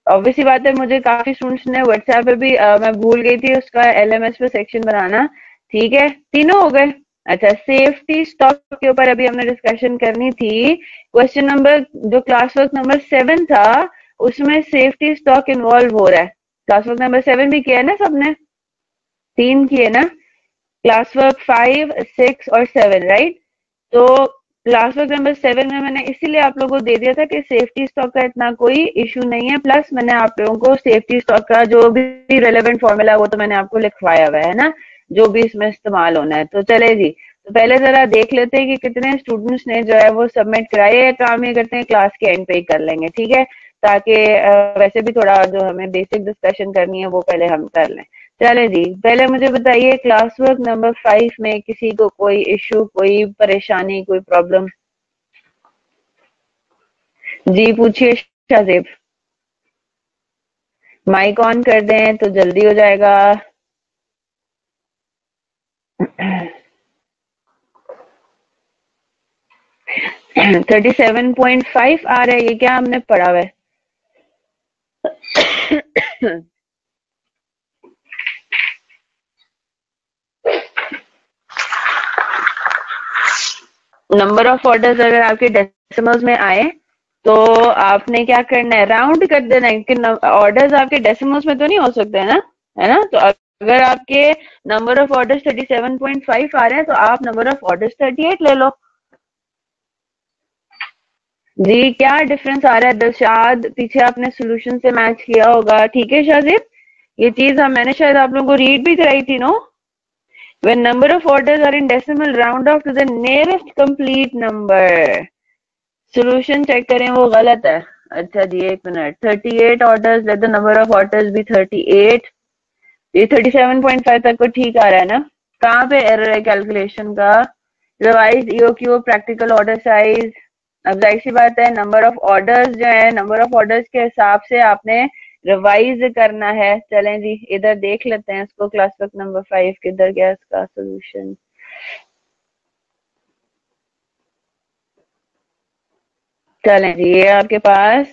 Obviously बात है, मुझे काफी स्टूडेंट्स ने व्हाट्सएप पे भी मैं भूल गई थी उसका एलएमएस पे सेक्शन बनाना। ठीक है, तीनों हो गए। अच्छा, सेफ्टी स्टॉक के ऊपर अभी हमने डिस्कशन करनी थी। क्वेश्चन नंबर जो क्लास वर्क नंबर 7 था उसमें सेफ्टी स्टॉक इन्वॉल्व हो रहा है। क्लास वर्क नंबर 7 भी किया है ना सबने? 3 किए ना? क्लास वर्क 5, 6 और 7, राइट? तो क्लास वर्क नंबर 7 में मैंने इसीलिए आप लोगों को दे दिया था कि सेफ्टी स्टॉक का इतना कोई इशू नहीं है, प्लस मैंने आप लोगों को सेफ्टी स्टॉक का जो भी रेलेवेंट फॉर्मूला वो तो मैंने आपको लिखवाया हुआ है ना, जो भी इसमें इस्तेमाल होना है। तो चले जी, तो पहले जरा देख लेते हैं कि कितने स्टूडेंट्स ने जो है वो सबमिट कराए है। काम ये करते हैं क्लास के एंड पे ही कर लेंगे, ठीक है? ताकि वैसे भी थोड़ा जो हमें बेसिक डिस्कशन करनी है वो पहले हम कर लें। चले जी, पहले मुझे बताइए क्लास वर्क नंबर 5 में किसी को कोई इशू, कोई परेशानी, कोई प्रॉब्लम? जी पूछिए शाहजेब। माइक ऑन कर दें तो जल्दी हो जाएगा। 37.5 आ रहा है, ये क्या हमने पढ़ा हुआ है? नंबर ऑफ ऑर्डर्स अगर आपके डेसिमल्स में आए तो आपने क्या करना है, राउंड कर देना है। कि ऑर्डर्स आपके डेसिमल्स में तो नहीं हो सकते है ना? तो अगर आपके नंबर ऑफ ऑर्डर्स 37.5 आ रहे हैं तो आप नंबर ऑफ ऑर्डर्स 38 ले लो। जी क्या डिफरेंस आ रहा है दिलशाद? पीछे आपने सोल्यूशन से मैच किया होगा, ठीक है शाजिद? ये चीज मैंने शायद आप लोगों को रीड भी कराई थी, no? When number of orders are in decimal, round off to the nearest complete number. Solution check करें, वो गलत है। अच्छा जी, एक minute. 38 orders, let the number of orders be 38। ये 37.5 तक को ठीक आ रहा है ना? कहाँ पे एरर है कैलकुलेशन का? Revise EOQ practical order size. अब जाहिर सी बात है, नंबर ऑफ ऑर्डर्स जो है, नंबर ऑफ ऑर्डर्स के हिसाब से आपने रिवाइज करना है। चलें जी, इधर देख लेते हैं इसको। क्लास वर्क नंबर 5 किधर गया इसका सोल्यूशन? चलें जी, ये आपके पास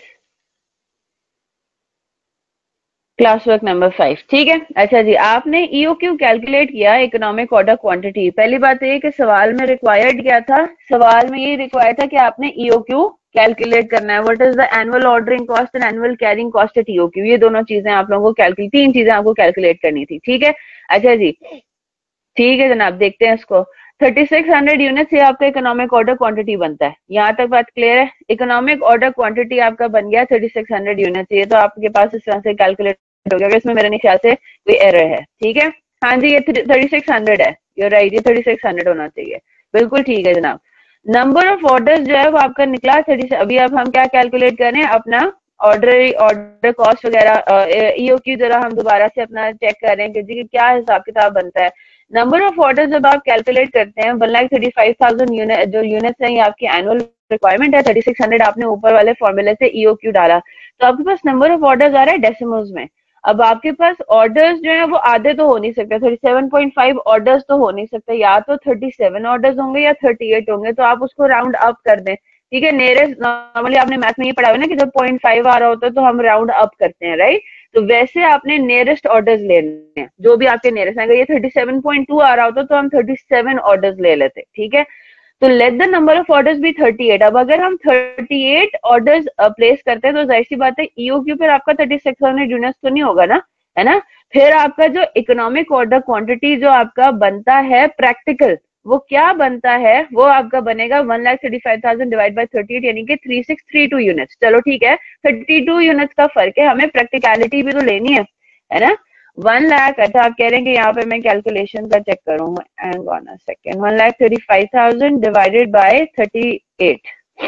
क्लास वर्क नंबर 5, ठीक है। अच्छा जी, आपने ईओक्यू कैलकुलेट किया, इकोनॉमिक ऑर्डर क्वांटिटी। पहली बात ये कि सवाल में रिक्वायर्ड क्या था? सवाल में ये रिक्वायर्ड था कि आपने ईओक्यू कैलकुलेट करना है। What is the annual ordering cost and annual carrying cost at EOQ. ये दोनों चीजें आप लोगों को कैलकुलेट, 3 चीजें आपको कैलकुलेट करनी थी, ठीक है? अच्छा जी, ठीक है जनाब, देखते हैं इसको। 3600 यूनिट से आपका इकोनॉमिक ऑर्डर क्वांटिटी बनता है। यहाँ तक बात क्लियर है? इकोनॉमिक ऑर्डर क्वांटिटी आपका बन गया 3600 यूनिट। ये तो आपके पास इस तरह से कैलकुलेट हो गया। इसमें मेरे ख्याल से कोई एरर है, ठीक है? हाँ जी, ये 3600 है। यू राइट, ये 3600 होना चाहिए। बिल्कुल ठीक है जनाब। नंबर ऑफ ऑर्डर्स जो है वो आपका निकला 30। अभी अब हम क्या कैलकुलेट करें? अपना ऑर्डर कॉस्ट वगैरह, ईओक्यू जरा हम दोबारा से अपना चेक करें कि जी क्या हिसाब किताब बनता है। नंबर ऑफ ऑर्डर जब आप कैलकुलेट करते हैं, 1,35,000 यूनिट जो यूनिट्स हैं, ये आपकी एनुअल रिक्वायरमेंट है। 3600 आपने ऊपर वाले फॉर्मूले से ईओक्यू डाला, तो आपके पास नंबर ऑफ ऑर्डर्स आ रहा है डेसिमल्स में। अब आपके पास ऑर्डर्स जो है वो आधे तो हो नहीं सकते। 37.5 ऑर्डर्स तो हो नहीं सकते, या तो 37 ऑर्डर्स होंगे या 38 होंगे। तो आप उसको राउंड अप कर दें, ठीक है? नियरेस्ट, नॉर्मली आपने मैथ में ये पढ़ा हुआ ना कि जब 0.5 आ रहा होता है तो हम राउंड अप करते हैं, राइट? तो वैसे आपने नियरेस्ट ऑर्डर्स लेने हैं, जो भी आपके नियरेस्ट। अगर ये 37.2 आ रहा होता तो हम 37 ऑर्डर्स ले लेते, ठीक है? तो let the number of orders भी 38। अब अगर हम 38 ऑर्डर्स प्लेस करते हैं तो जाहिर सी बात है ईओक्यू फिर आपका 3600 यूनिट्स तो नहीं होगा ना, है ना? फिर आपका जो इकोनॉमिक ऑर्डर क्वांटिटी जो आपका बनता है प्रैक्टिकल, वो क्या बनता है? वो आपका बनेगा 1,35,000 डिवाइड बाई 38, यानी कि 3632 यूनिट्स। चलो ठीक है, 32 यूनिट्स का फर्क है, हमें प्रैक्टिकलिटी भी तो लेनी है ना? 1 लाख। अच्छा, आप कह रहे हैं कि यहाँ पे मैं कैलकुलेशन का चेक करूँ, and on a second. 1,35,000 divided by 38,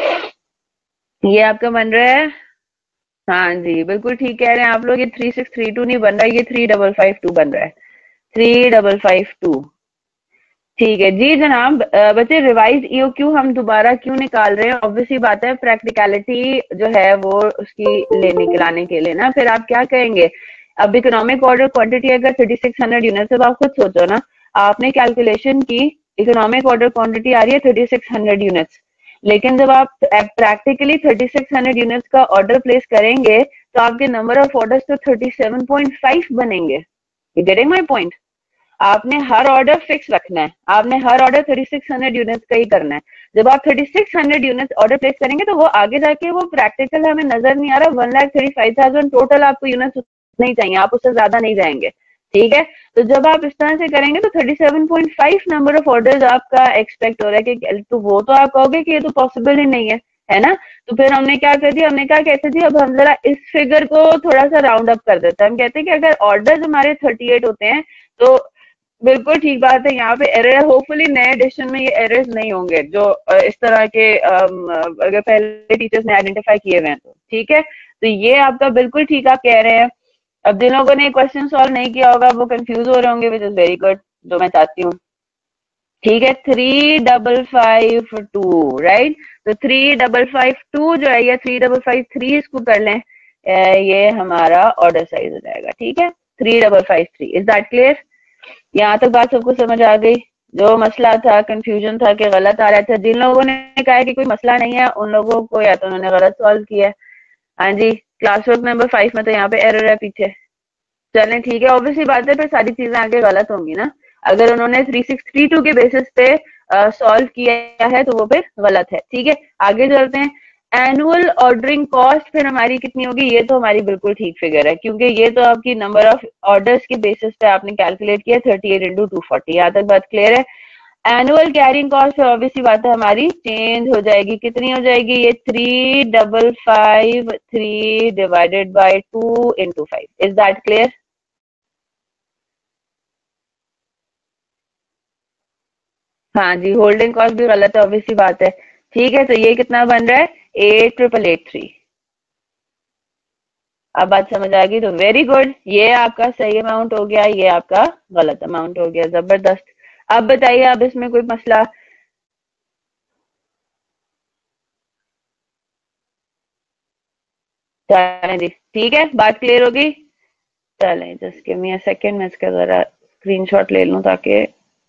ये आपका बन रहा है। हाँ जी, बिल्कुल ठीक कह रहे हैं आप लोग। ये 3632 नहीं बन रहा है, ये 3552 बन रहा है। 3552, ठीक है जी जनाब। बच्चे, रिवाइज ईओक्यू हम दोबारा क्यों निकाल रहे हैं? ऑब्वियसली बात है, प्रैक्टिकलिटी जो है वो उसकी लेने के लाने के लिए ना। फिर आप क्या कहेंगे? अब इकोनॉमिक ऑर्डर क्वांटिटी अगर 3600 यूनिट, अब आप खुद सोचो ना, आपने कैलकुलेशन की, इकोनॉमिक ऑर्डर क्वांटिटी आ रही है 3600 यूनिट्स। लेकिन जब आप प्रैक्टिकली 3600 यूनिट्स का ऑर्डर प्लेस करेंगे तो आपके नंबर ऑफ ऑर्डर्स तो 37.5 बनेंगे। You getting my point? आपने हर ऑर्डर फिक्स रखना है, आपने हर ऑर्डर 3600 यूनिट्स का ही करना है। जब आप 3600 यूनिट्स ऑर्डर प्लेस करेंगे तो वो आगे जाके वो प्रैक्टिकल हमें नजर नहीं आ रहा, 1,35,000 टोटल आपको यूनिट्स नहीं चाहिए, आप उससे ज्यादा नहीं जाएंगे। ठीक है, तो जब आप इस तरह से करेंगे तो 37.5 नंबर ऑफ ऑर्डर्स आपका एक्सपेक्ट हो रहा है कि, तो वो तो आप कहोगे कि ये तो पॉसिबल ही नहीं है ना? तो फिर हमने क्या कर दिया, हमने कहा कैसे जी, अब हम जरा इस फिगर को थोड़ा सा राउंड अप कर देते हैं। हम कहते हैं कि अगर ऑर्डर्स हमारे 38 होते हैं तो बिल्कुल ठीक बात है, यहाँ पे एरर है। होपफुली नए एडिशन में ये एरर्स नहीं होंगे जो इस तरह के अगर पहले टीचर्स ने आइडेंटिफाई किए हुए हैं तो ठीक है। तो ये आपका बिल्कुल ठीक आप कह रहे हैं। अब जिन लोगों ने क्वेश्चन सॉल्व नहीं किया होगा वो कंफ्यूज हो रहे होंगे, विच इज वेरी गुड, जो मैं चाहती हूँ। ठीक है, 3552 राइट। तो 3552 जो है या 3553 इसको कर लें, ये हमारा ऑर्डर साइज हो जाएगा। ठीक है, 3553। Is that clear? यहाँ तक बात सबको समझ आ गई? जो मसला था, कंफ्यूजन था कि गलत आ रहा था, जिन लोगों ने कहा है कि कोई मसला नहीं है उन लोगों को या तो उन्होंने गलत सॉल्व किया है। हाँ जी, क्लास वर्क नंबर 5 में तो यहाँ पे एरर है पीछे। चलें ठीक है, ऑब्वियसली बात है फिर सारी चीजें आगे गलत होंगी ना। अगर उन्होंने 3632 के बेसिस पे सॉल्व किया है तो वो फिर गलत है। ठीक है, आगे चलते हैं। एनुअल ऑर्डरिंग कॉस्ट फिर हमारी कितनी होगी? ये तो हमारी बिल्कुल ठीक फिगर है, क्योंकि ये तो आपकी नंबर ऑफ ऑर्डर्स के बेसिस पे आपने कैलकुलेट किया, 38 इंटू 240। यहाँ तक बात क्लियर है? एनुअल कैरिंग कॉस्ट ऑब्वियसली बात है हमारी चेंज हो जाएगी। कितनी हो जाएगी? ये 3553 divided by 2 into 5। Is that clear? हाँ जी, होल्डिंग कॉस्ट भी गलत है, ऑब्वियसली बात है। ठीक है, तो ये कितना बन रहा है? 8,883। अब बात समझ आ गई तो वेरी गुड, ये आपका सही अमाउंट हो गया, ये आपका गलत अमाउंट हो गया। जबरदस्त। अब बताइए, अब इसमें कोई मसला? चलें जी, ठीक है, बात क्लियर हो गई। चलें, just give me a second, मैं इसका जरा स्क्रीनशॉट ले लूं ताकि।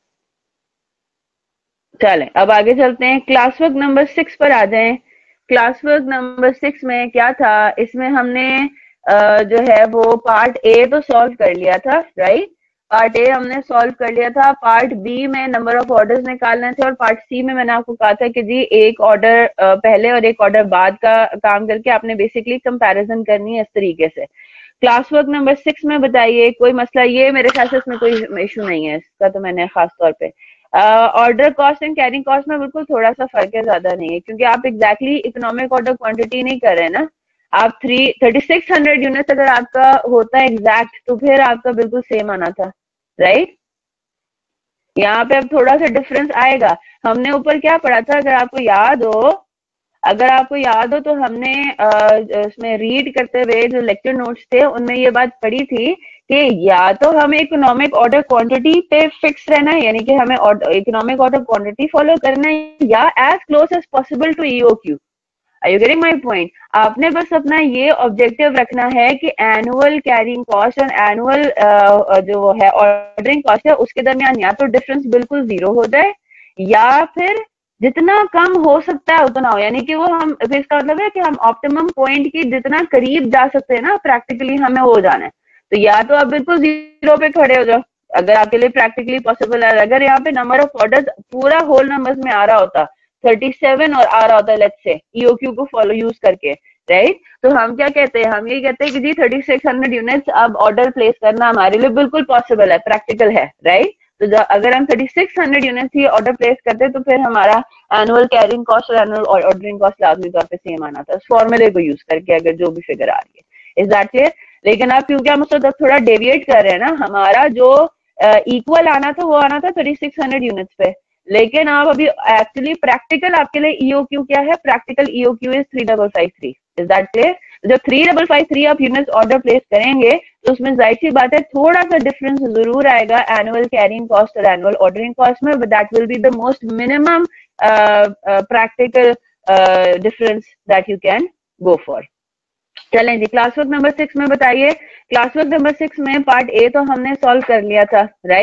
चलें, अब आगे चलते हैं, क्लास वर्क नंबर 6 पर आ जाएं। क्लास वर्क नंबर 6 में क्या था? इसमें हमने जो है वो पार्ट ए तो सॉल्व कर लिया था, राइट? पार्ट ए हमने सॉल्व कर लिया था। पार्ट बी में नंबर ऑफ ऑर्डर्स निकालने थे, और पार्ट सी में मैंने आपको कहा था कि जी एक ऑर्डर पहले और एक ऑर्डर बाद का काम करके आपने बेसिकली कंपैरिजन करनी है इस तरीके से। क्लास वर्क नंबर 6 में बताइए, कोई मसला? ये मेरे ख्याल से इसमें कोई इशू नहीं है, इसका तो मैंने खास तौर पे order cost and carrying cost में बिल्कुल थोड़ा सा फर्क है, ज्यादा नहीं है, क्योंकि आप एग्जैक्टली इकोनॉमिक ऑर्डर क्वांटिटी नहीं कर रहे हैं ना। आप 3600 यूनिट्स अगर आपका होता है एग्जैक्ट तो फिर आपका बिल्कुल सेम आना था, राइट? यहाँ पे अब थोड़ा सा डिफरेंस आएगा। हमने ऊपर क्या पढ़ा था, अगर आपको याद हो, अगर आपको याद हो तो हमने उसमें रीड करते हुए जो लेक्चर नोट्स थे उनमें ये बात पढ़ी थी कि या तो हमें इकोनॉमिक ऑर्डर क्वांटिटी पे फिक्स रहना है, यानी कि हमें इकोनॉमिक ऑर्डर क्वांटिटी फॉलो करना है, या as close as possible to EOQ. Are you getting my point? आपने बस अपना ये ऑब्जेक्टिव रखना है कि एनुअल कैरिंग कॉस्ट और एनुअल जो है ऑर्डरिंग कॉस्ट है उसके दरमियान या तो डिफरेंस बिल्कुल जीरो हो जाए, या फिर जितना कम हो सकता है उतना हो, यानी कि वो हम, फिर इसका मतलब है कि हम ऑप्टिमम पॉइंट की जितना करीब जा सकते हैं ना प्रैक्टिकली हमें हो जाना है। तो या तो आप बिल्कुल जीरो पे खड़े हो जाओ अगर आपके लिए प्रैक्टिकली पॉसिबल है। अगर यहाँ पे नंबर ऑफ ऑर्डर्स पूरा होल नंबर्स में आ रहा होता 37 और आ रहा होता लेट्स से ईओक्यू को फॉलो यूज करके, राइट? तो हम क्या कहते हैं, हम ये कहते हैं कि जी 3600 यूनिट्स अब ऑर्डर प्लेस करना हमारे लिए बिल्कुल पॉसिबल है, प्रैक्टिकल है, राइट? तो अगर हम 3600 यूनिट्स ही ऑर्डर प्लेस करते हैं तो फिर हमारा एनुअल कैरिंग कॉस्ट और एनुअल ऑर्डरिंग कॉस्ट लाजमी तौर पे सेम आना था, इस फॉर्मूले को यूज करके, अगर जो भी फिगर आ रही है। Is that clear? लेकिन अब क्योंकि हम उसको थोड़ा डेविएट कर रहे हैं ना, हमारा जो इक्वल आना था वो आना था 3600 यूनिट्स पे, लेकिन आप अभी एक्चुअली प्रैक्टिकल आपके लिए ईओक्यू क्या है? Practical EOQ is 3553। Is that clear? जब 3553 आप यूनिट्स ऑर्डर प्लेस करेंगे तो उसमें जाहिर सी बात है थोड़ा सा डिफरेंस जरूर आएगा एनुअल कैरिंग कॉस्ट और एनुअल ऑर्डरिंग कॉस्ट में, but that will be the most minimum practical difference that you can go for. चलें जी, क्लास वर्क नंबर 6 में बताइए। क्लास वर्क नंबर 6 में पार्ट ए तो हमने सॉल्व कर लिया था, राइट?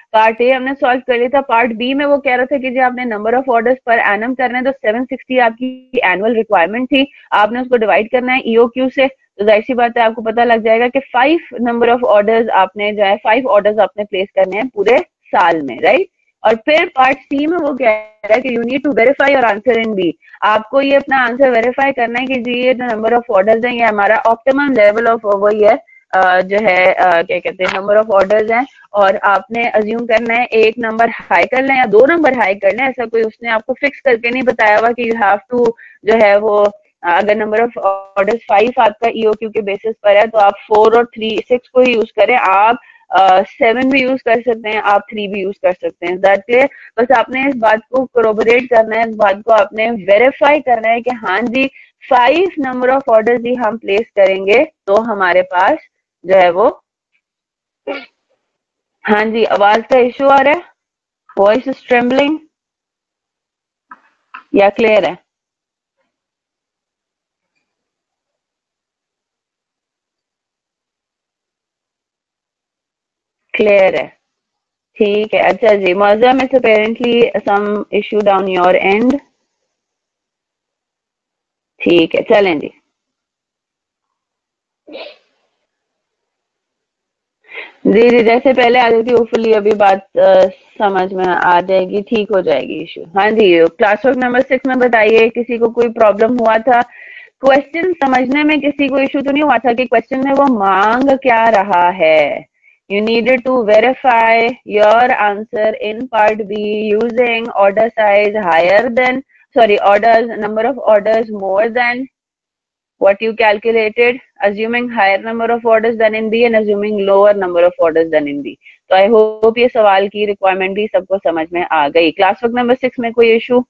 पार्ट ए हमने सॉल्व कर लिया था, पार्ट बी में वो कह रहा था कि जी आपने नंबर ऑफ ऑर्डर्स पर एनम करना है, तो 760 आपकी एनुअल रिक्वायरमेंट थी, आपने उसको डिवाइड करना है ईओक्यू से, तो जाहिर सी बात है आपको पता लग जाएगा कि 5 नंबर ऑफ ऑर्डर्स आपने जो है 5 ऑर्डर्स आपने प्लेस करने हैं पूरे साल में, राइट। और फिर पार्ट सी में वो कह रहा है कि you need to verify your answer in B, आपको ये अपना आंसर वेरीफाई करना है कि जी ये जो नंबर ऑफ ऑर्डर्स हैं ये हमारा ऑप्टिमम लेवल ऑफ वही है जो है क्या कहते हैं नंबर ऑफ ऑर्डर्स हैं, और आपने अज्यूम करना है एक नंबर हाई कर लें या 2 नंबर हाई कर लें, ऐसा कोई उसने आपको फिक्स करके नहीं बताया हुआ कि यू हैव टू जो है वो अगर नंबर ऑफ ऑर्डर्स 5 आपका ईओक्यू के बेसिस पर है तो आप 4 और 3 6 को ही यूज करें, आप 7 भी यूज कर सकते हैं, आप 3 भी यूज कर सकते हैं, दैट क्लियर। बस आपने इस बात को कोरोबोरेट करना है, इस बात को आपने वेरीफाई करना है कि हाँ जी 5 नंबर ऑफ ऑर्डर्स ही हम प्लेस करेंगे तो हमारे पास जो है वो, हाँ जी आवाज का इशू आ रहा है, वॉइस इज ट्रेम्बलिंग या क्लियर है? क्लियर है, ठीक है। अच्छा जी, Moazzam is apparently some issue down your end, ठीक है चलें जी। जी जी जैसे पहले आ रही थी होपफुली अभी बात समझ में आ जाएगी, ठीक हो जाएगी इशू। हाँ जी क्लास वर्क नंबर 6 में बताइए किसी को कोई प्रॉब्लम हुआ था, क्वेश्चन समझने में किसी को इशू तो नहीं हुआ था कि क्वेश्चन में वो मांग क्या रहा है? You needed to verify your answer in part B using order size higher than, sorry orders number of orders more than what you calculated, assuming higher number of orders than in B and assuming lower number of orders than in B। तो I hope ये सवाल की requirement भी सबको समझ में आ गई। Class work number 6 में कोई इशू?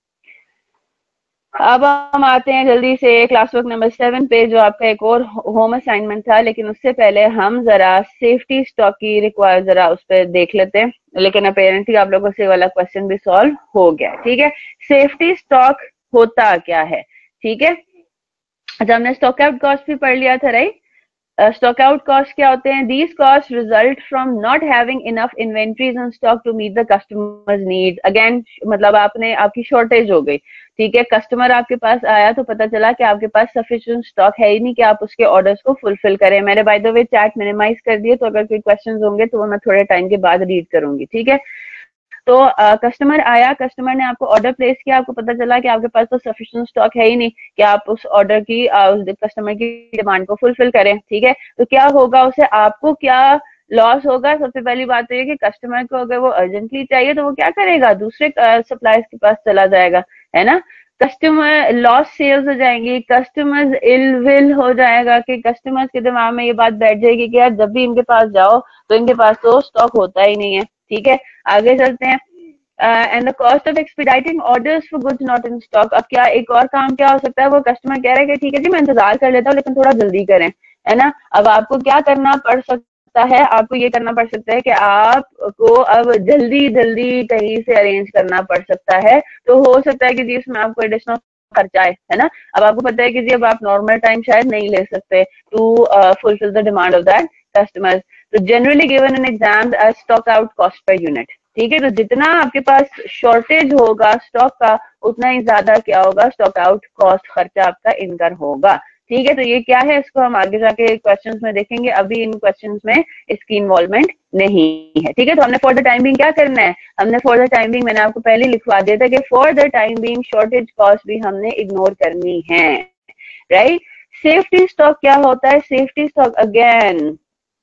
अब हम आते हैं जल्दी से क्लास वर्क नंबर 7 पे, जो आपका एक और होम असाइनमेंट था, लेकिन उससे पहले हम जरा सेफ्टी स्टॉक की रिक्वायर जरा उस पर देख लेते हैं, लेकिन अपेरेंटली आप लोगों से वाला क्वेश्चन भी सॉल्व हो गया, ठीक है। सेफ्टी स्टॉक होता क्या है, ठीक है। अच्छा हमने स्टॉक आउट कॉस्ट भी पढ़ लिया था, राइट। स्टॉक आउट कॉस्ट क्या होते हैं? These cost result from not having enough inventories on stock to meet the customers needs. Again मतलब आपने आपकी शॉर्टेज हो गई, ठीक है, कस्टमर आपके पास आया तो पता चला कि आपके पास सफिशिएंट स्टॉक है ही नहीं कि आप उसके ऑर्डर्स को फुलफिल करें। मैंने by the way chat minimise कर दिए, तो अगर कोई क्वेश्चंस होंगे तो वो मैं थोड़े टाइम के बाद रीड करूंगी, ठीक है। तो कस्टमर आया, कस्टमर ने आपको ऑर्डर प्लेस किया, आपको पता चला कि आपके पास तो सफिशिएंट स्टॉक है ही नहीं कि आप उस ऑर्डर की उस कस्टमर की डिमांड को फुलफिल करें, ठीक है। तो क्या होगा, उसे आपको क्या लॉस होगा? सबसे पहली बात तो ये कि कस्टमर को अगर वो अर्जेंटली चाहिए तो वो क्या करेगा, दूसरे सप्लायर्स के पास चला जाएगा, है ना। कस्टमर लॉस सेल्स हो जाएंगी, कस्टमर्स इल विल हो जाएगा कि कस्टमर्स के दिमाग में ये बात बैठ जाएगी कि यार जब भी इनके पास जाओ तो इनके पास तो स्टॉक होता ही नहीं है, ठीक है। आगे चलते हैं। And the cost of expediting orders for goods not in stock. अब क्या एक और काम क्या हो सकता है, वो कस्टमर कह रहा है कि ठीक है जी मैं इंतजार कर लेता हूँ लेकिन थोड़ा जल्दी करें, है ना। अब आपको क्या करना पड़ सकता है, आपको ये करना पड़ सकता है कि आपको अब जल्दी जल्दी कहीं से अरेंज करना पड़ सकता है, तो हो सकता है कि जी इसमें आपको एडिशनल खर्चा है ना। अब आपको पता है कि जी अब आप नॉर्मल टाइम शायद नहीं ले सकते to fulfil the demand of that customer, तो generally given in exam stock out cost per unit, ठीक है। तो जितना आपके पास शॉर्टेज होगा स्टॉक का उतना ही ज्यादा क्या होगा, स्टॉक आउट कॉस्ट खर्चा आपका इनकर होगा, ठीक है। तो ये क्या है, इसको हम आगे जाके क्वेश्चंस में देखेंगे, अभी इन क्वेश्चंस में इसकी इन्वॉल्वमेंट नहीं है, ठीक है। तो हमने फॉर द टाइम बिंग क्या करना है, हमने फॉर द टाइम बिंग मैंने आपको पहले लिखवा दिया था कि for the time being shortage cost भी हमने इग्नोर करनी है, राइट। सेफ्टी स्टॉक क्या होता है? सेफ्टी स्टॉक अगेन,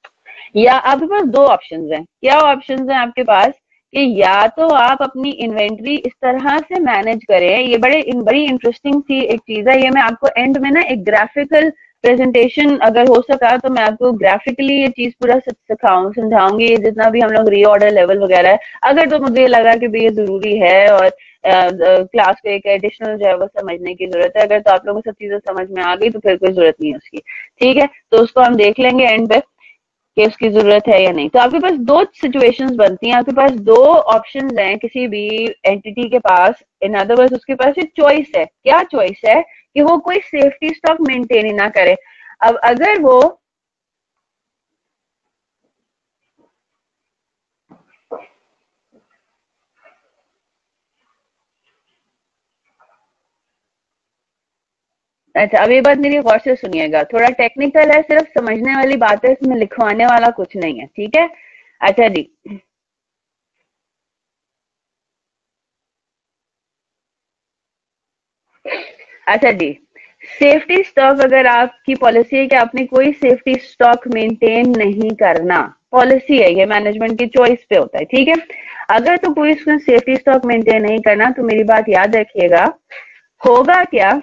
या आपके पास दो ऑप्शंस हैं। क्या ऑप्शंस हैं आपके पास कि या तो आप अपनी इन्वेंट्री इस तरह से मैनेज करें, ये बड़ी इंटरेस्टिंग सी एक चीज है, ये मैं आपको एंड में ना एक ग्राफिकल प्रेजेंटेशन अगर हो सका तो मैं आपको ग्राफिकली ये चीज पूरा सिखाऊं समझाऊंगी, ये जितना भी हम लोग रीऑर्डर लेवल वगैरह है, अगर तो मुझे लगा कि भाई ये जरूरी है और क्लास को एक एडिशनल जो है वो समझने की जरूरत है, अगर तो आप लोगों को सब चीजें समझ में आ गई तो फिर कोई जरूरत नहीं है उसकी, ठीक है। तो उसको हम देख लेंगे एंड पे कि उसकी जरूरत है या नहीं। तो आपके पास दो सिचुएशंस बनती हैं, आपके पास दो ऑप्शंस हैं किसी भी एंटिटी के पास, इन अदर वर्ड्स उसके पास एक चॉइस है। क्या चॉइस है कि वो कोई सेफ्टी स्टॉक मेंटेन ही ना करे। अब अगर वो अच्छा, अब ये बात मेरी गौर से सुनिएगा, थोड़ा टेक्निकल है, सिर्फ समझने वाली बात है, इसमें लिखवाने वाला कुछ नहीं है, ठीक है। अच्छा जी। अच्छा जी, सेफ्टी स्टॉक, अगर आपकी पॉलिसी है कि आपने कोई सेफ्टी स्टॉक मेंटेन नहीं करना, पॉलिसी है ये, मैनेजमेंट की चॉइस पे होता है, ठीक है। अगर तो कोई इसमें सेफ्टी स्टॉक मेंटेन नहीं करना, तो मेरी बात याद रखिएगा, होगा क्या,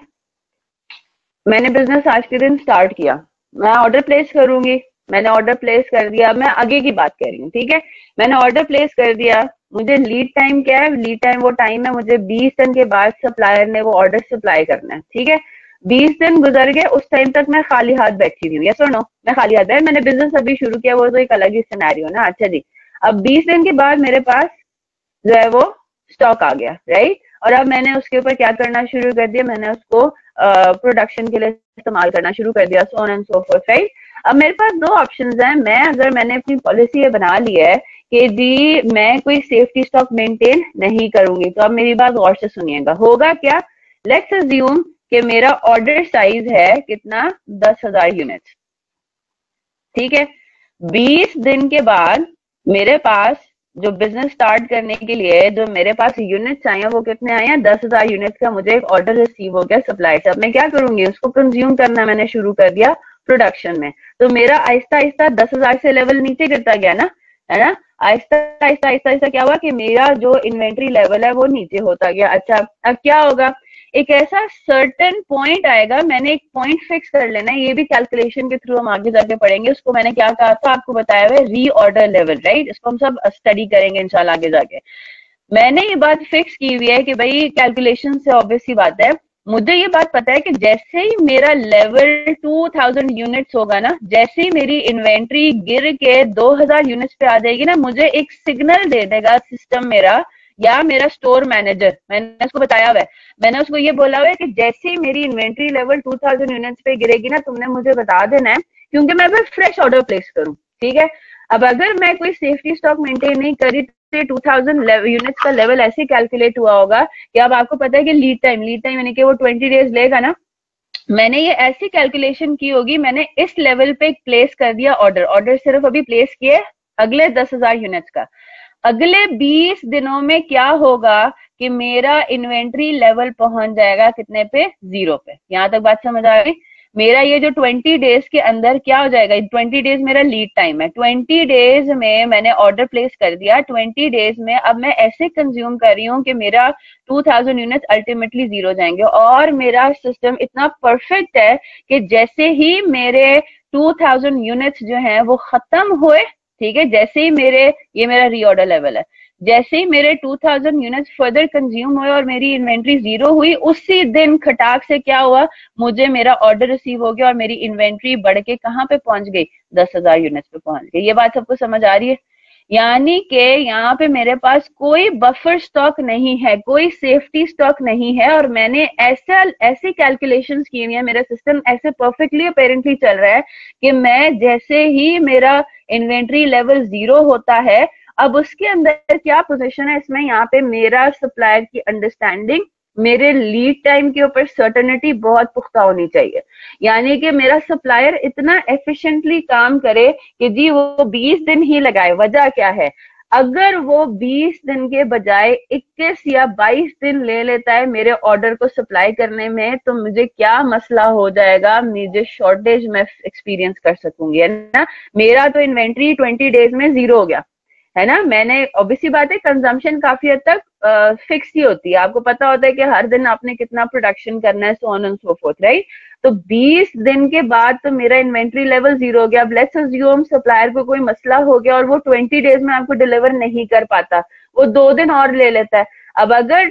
मैंने बिजनेस आज के दिन स्टार्ट किया, मैं ऑर्डर प्लेस करूंगी, मैंने ऑर्डर प्लेस कर दिया, मैं आगे की बात कर रही हूँ, ठीक है। मैंने ऑर्डर प्लेस कर दिया, मुझे लीड टाइम क्या है, लीड टाइम वो टाइम है, मुझे 20 दिन के बाद सप्लायर ने वो ऑर्डर सप्लाई करना है, ठीक है। 20 दिन गुजर गए, उस टाइम तक मैं खाली हाथ बैठी हुई हूँ, यस और नो, मैं खाली हाथ है, मैंने बिजनेस अभी शुरू किया, वो तो एक अलग ही सिनेरियो ना। अच्छा जी, अब 20 दिन के बाद मेरे पास जो है वो स्टॉक आ गया, राइट। और अब मैंने उसके ऊपर क्या करना शुरू कर दिया, मैंने उसको प्रोडक्शन के लिए इस्तेमाल करना शुरू कर दिया, so on and so forth, right. अब मेरे पास दो ऑप्शंस हैं, मैं अगर मैंने अपनी पॉलिसी ये बना ली है कि जी मैं कोई सेफ्टी स्टॉक मेंटेन नहीं करूंगी, तो अब मेरी बात गौर से सुनिएगा, होगा क्या, लेट्स अज्यूम कि मेरा ऑर्डर साइज है कितना, 10,000 यूनिट्स, ठीक है। 20 दिन के बाद मेरे पास जो बिजनेस स्टार्ट करने के लिए जो मेरे पास यूनिट्स आए हैं, वो कितने आए हैं, 10,000 यूनिट्स का मुझे एक ऑर्डर रिसीव हो गया सप्लाई से। अब मैं क्या करूंगी, उसको कंज्यूम करना मैंने शुरू कर दिया प्रोडक्शन में, तो मेरा आहिस्ता आहिस्ता 10,000 से लेवल नीचे गिरता गया ना, है ना। आहिस्ता आहिस्ता आहिस्ता आहिस्ता क्या हुआ कि मेरा जो इन्वेंट्री लेवल है वो नीचे होता गया। अच्छा, अब क्या होगा, एक ऐसा सर्टेन पॉइंट आएगा, मैंने एक पॉइंट फिक्स कर लेना है, ये भी कैलकुलेशन के थ्रू हम आगे जाके पढ़ेंगे, उसको मैंने क्या कहा था आपको बताया हुआ है, रीऑर्डर लेवल, राइट, इसको हम सब स्टडी करेंगे इंशाल्लाह आगे जाके। मैंने ये बात फिक्स की हुई है कि भाई कैलकुलेशन से ऑब्वियस सी बात है, मुझे ये बात पता है कि जैसे ही मेरा लेवल 2000 यूनिट्स होगा ना, जैसे ही मेरी इन्वेंट्री गिर के 2000 यूनिट्स पे आ जाएगी ना, मुझे एक सिग्नल दे देगा सिस्टम मेरा, या मेरा स्टोर मैनेजर, मैंने उसको बताया हुआ है, मैंने उसको ये बोला हुआ है कि जैसे ही मेरी इन्वेंट्री लेवल 2000 यूनिट्स पे गिरेगी ना, तुमने मुझे बता देना है, क्योंकि मैं फिर फ्रेश ऑर्डर प्लेस करूं, ठीक है। अब अगर मैं कोई सेफ्टी स्टॉक मेंटेन नहीं करी, 2000 यूनिट्स का लेवल ऐसे कैलकुलेट हुआ होगा कि अब आपको पता है कि लीड टाइम यानी कि वो 20 डेज लेगा ना, मैंने ये ऐसी कैलकुलेशन की होगी, मैंने इस लेवल पे प्लेस कर दिया ऑर्डर, ऑर्डर सिर्फ अभी प्लेस किए अगले 10,000 यूनिट्स का, अगले 20 दिनों में क्या होगा कि मेरा इन्वेंट्री लेवल पहुंच जाएगा कितने पे, 0 पे। यहां तक बात समझ आ गई। मेरा ये जो 20 डेज के अंदर क्या हो जाएगा, 20 डेज मेरा लीड टाइम है, 20 डेज में मैंने ऑर्डर प्लेस कर दिया, 20 डेज में अब मैं ऐसे कंज्यूम कर रही हूँ कि मेरा 2000 यूनिट अल्टीमेटली 0 जाएंगे, और मेरा सिस्टम इतना परफेक्ट है कि जैसे ही मेरे 2000 यूनिट्स जो हैं वो खत्म हुए, ठीक है, जैसे ही मेरे, ये मेरा रीऑर्डर लेवल है, जैसे ही मेरे 2000 यूनिट्स फर्दर कंज्यूम हुए और मेरी इन्वेंट्री 0 हुई, उसी दिन खटाक से क्या हुआ, मुझे मेरा ऑर्डर रिसीव हो गया और मेरी इन्वेंट्री बढ़ के कहाँ पे पहुंच गई, 10,000 यूनिट्स पे पहुंच गई। ये बात सबको समझ आ रही है, यानी कि यहाँ पे मेरे पास कोई बफर स्टॉक नहीं है, कोई सेफ्टी स्टॉक नहीं है, और मैंने ऐसा ऐसी कैलकुलेशंस की हुई है, मेरा सिस्टम ऐसे परफेक्टली अपेरेंटली चल रहा है कि मैं जैसे ही मेरा इन्वेंट्री लेवल 0 होता है, अब उसके अंदर क्या पोजीशन है इसमें, यहाँ पे मेरा सप्लायर की अंडरस्टैंडिंग, मेरे लीड टाइम के ऊपर सर्टेनिटी बहुत पुख्ता होनी चाहिए, यानी कि मेरा सप्लायर इतना एफिशिएंटली काम करे कि जी वो 20 दिन ही लगाए। वजह क्या है, अगर वो 20 दिन के बजाय 21 या 22 दिन ले लेता है मेरे ऑर्डर को सप्लाई करने में, तो मुझे क्या मसला हो जाएगा, मुझे शॉर्टेज में एक्सपीरियंस कर सकूंगी, है ना। मेरा तो इन्वेंट्री 20 डेज में 0 हो गया, है ना। मैंने ऑब्वियसली बात है, कंजम्पशन काफी हद तक फिक्स ही होती है, आपको पता होता है कि हर दिन आपने कितना प्रोडक्शन करना है, so on and so forth, right. तो 20 दिन के बाद तो मेरा इन्वेंट्री लेवल 0 हो गया। अब लेट्स अज्यूम सप्लायर को कोई मसला हो गया और वो 20 डेज में आपको डिलीवर नहीं कर पाता, वो 2 दिन और ले लेता है। अब अगर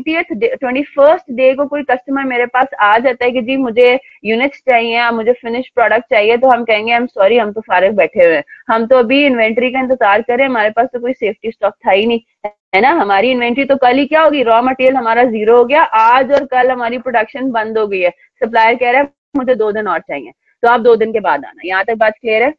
21st डे को कोई कस्टमर मेरे पास आ जाता है कि जी मुझे यूनिट्स चाहिए या मुझे फिनिश प्रोडक्ट चाहिए, तो हम कहेंगे आई एम सॉरी, हम तो फारिग बैठे हुए हैं, हम तो अभी इन्वेंट्री का इंतजार करें, हमारे पास तो कोई सेफ्टी स्टॉक था ही नहीं, है ना। हमारी इन्वेंट्री तो कल ही क्या होगी, रॉ मटेरियल हमारा 0 हो गया, आज और कल हमारी प्रोडक्शन बंद हो गई है, सप्लायर कह रहा है मुझे 2 दिन और चाहिए, तो आप 2 दिन के बाद आना। यहाँ तक बात क्लियर है,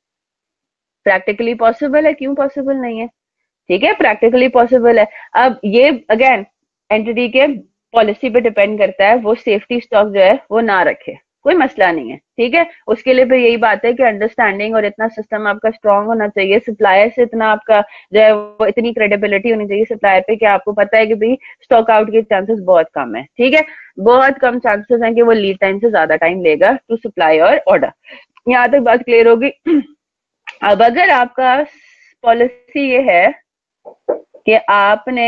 प्रैक्टिकली पॉसिबल है, क्यों पॉसिबल नहीं है, ठीक है, प्रैक्टिकली पॉसिबल है। अब ये अगेन एंटिटी के पॉलिसी पे डिपेंड करता है, वो सेफ्टी स्टॉक जो है वो ना रखे, कोई मसला नहीं है, ठीक है। उसके लिए फिर यही बात है कि अंडरस्टैंडिंग और इतना सिस्टम आपका स्ट्रांग होना चाहिए, सप्लायर से इतना आपका जो है वो इतनी क्रेडिबिलिटी होनी चाहिए सप्लायर पे कि आपको पता है कि भाई स्टॉक आउट के चांसेस बहुत कम है, ठीक है। बहुत कम चांसेस हैं कि वो लीड टाइम से ज्यादा टाइम लेगा टू सप्लाई और ऑर्डर। यहाँ तक बात क्लियर होगी। अब अगर आपका पॉलिसी ये है कि आपने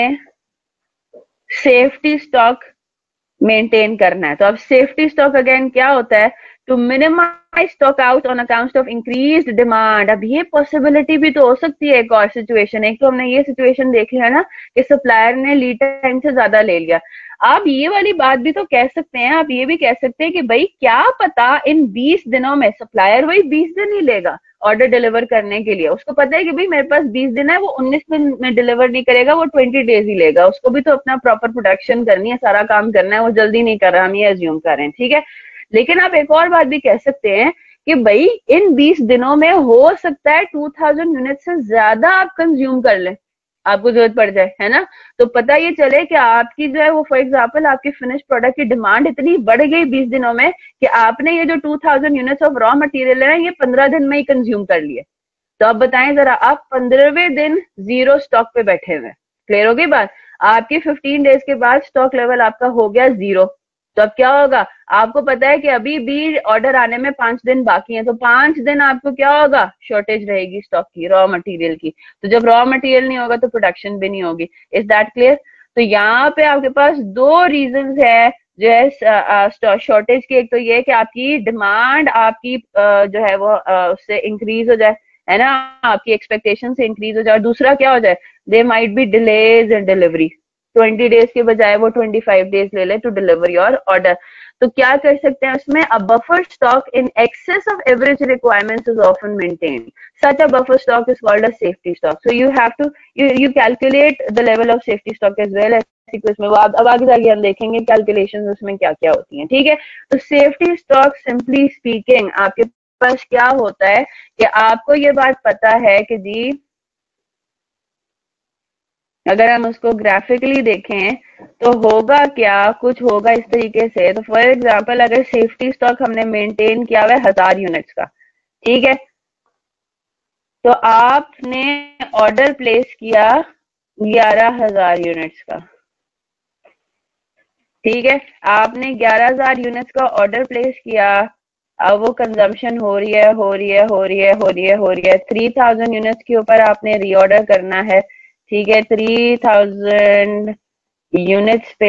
सेफ्टी स्टॉक मेंटेन करना है, तो अब सेफ्टी स्टॉक अगेन क्या होता है, to minimise stock out on account of increased demand. अब ये पॉसिबिलिटी भी तो हो सकती है, एक और सिचुएशन, एक तो हमने ये सिचुएशन देख लिया ना कि सप्लायर ने लीड टाइम से ज्यादा ले लिया। आप ये वाली बात भी तो कह सकते हैं, आप ये भी कह सकते हैं कि भाई क्या पता इन 20 दिनों में सप्लायर वही 20 दिन ही लेगा ऑर्डर डिलीवर करने के लिए, उसको पता है कि भाई मेरे पास 20 दिन है, वो 19 दिन में डिलीवर नहीं करेगा, वो 20 डेज ही लेगा, उसको भी तो अपना प्रॉपर प्रोडक्शन करनी है, सारा काम करना है, वो जल्दी नहीं कर रहा, हम ये अज्यूम कर रहे हैं, ठीक है। लेकिन आप एक और बात भी कह सकते हैं कि भाई इन 20 दिनों में हो सकता है 2000 यूनिट से ज्यादा आप कंज्यूम कर लें, आपको जरूरत पड़ जाए, है ना। तो पता ये चले कि आपकी जो है वो फॉर एग्जांपल आपकी फिनिश प्रोडक्ट की डिमांड इतनी बढ़ गई 20 दिनों में कि आपने ये जो 2000 यूनिट्स ऑफ रॉ मटेरियल है ये 15 दिन में ही कंज्यूम कर लिए। तो अब बताएं जरा, आप 15वें दिन जीरो स्टॉक पे बैठे हुए, क्लियर हो गई बात। आपकी 15 डेज के बाद स्टॉक लेवल आपका हो गया जीरो, तो अब क्या होगा, आपको पता है कि अभी भी ऑर्डर आने में 5 दिन बाकी हैं, तो 5 दिन आपको क्या होगा, शॉर्टेज रहेगी स्टॉक की, रॉ मटेरियल की। तो जब रॉ मटेरियल नहीं होगा तो प्रोडक्शन भी नहीं होगी। Is that clear. तो यहाँ पे आपके पास दो रीजंस है जो है शॉर्टेज की। एक तो ये कि आपकी डिमांड आपकी जो है वो उससे इंक्रीज हो जाए, है ना, आपकी एक्सपेक्टेशन से इंक्रीज हो जाए। और दूसरा क्या हो जाए, they might be delays in delivery, 20 days के बजाय वो 25 डेज ले ले टू डिलीवर योर ऑर्डर। तो क्या कर सकते हैं उसमें, a buffer stock in excess of average requirements is often maintained, such a buffer stock is called a safety stock. So you have to you calculate the level of safety stock as well. इसमें वो अब आगे जाके हम देखेंगे calculations उसमें क्या क्या होती हैं, ठीक है। तो सेफ्टी स्टॉक सिंपली स्पीकिंग आपके पास क्या होता है कि आपको ये बात पता है कि जी अगर हम उसको ग्राफिकली देखें तो होगा क्या, कुछ होगा इस तरीके से। तो फॉर एग्जांपल अगर सेफ्टी स्टॉक हमने मेंटेन किया हुआ है 1000 यूनिट्स का, ठीक है, तो आपने ऑर्डर प्लेस किया 11,000 यूनिट्स का, ठीक है, आपने 11,000 यूनिट्स का ऑर्डर प्लेस किया। अब वो कंजम्पशन हो रही है हो रही है हो रही है हो रही है हो रही है, 3000 यूनिट्स के ऊपर आपने रीऑर्डर करना है, ठीक है। 3000 यूनिट्स पे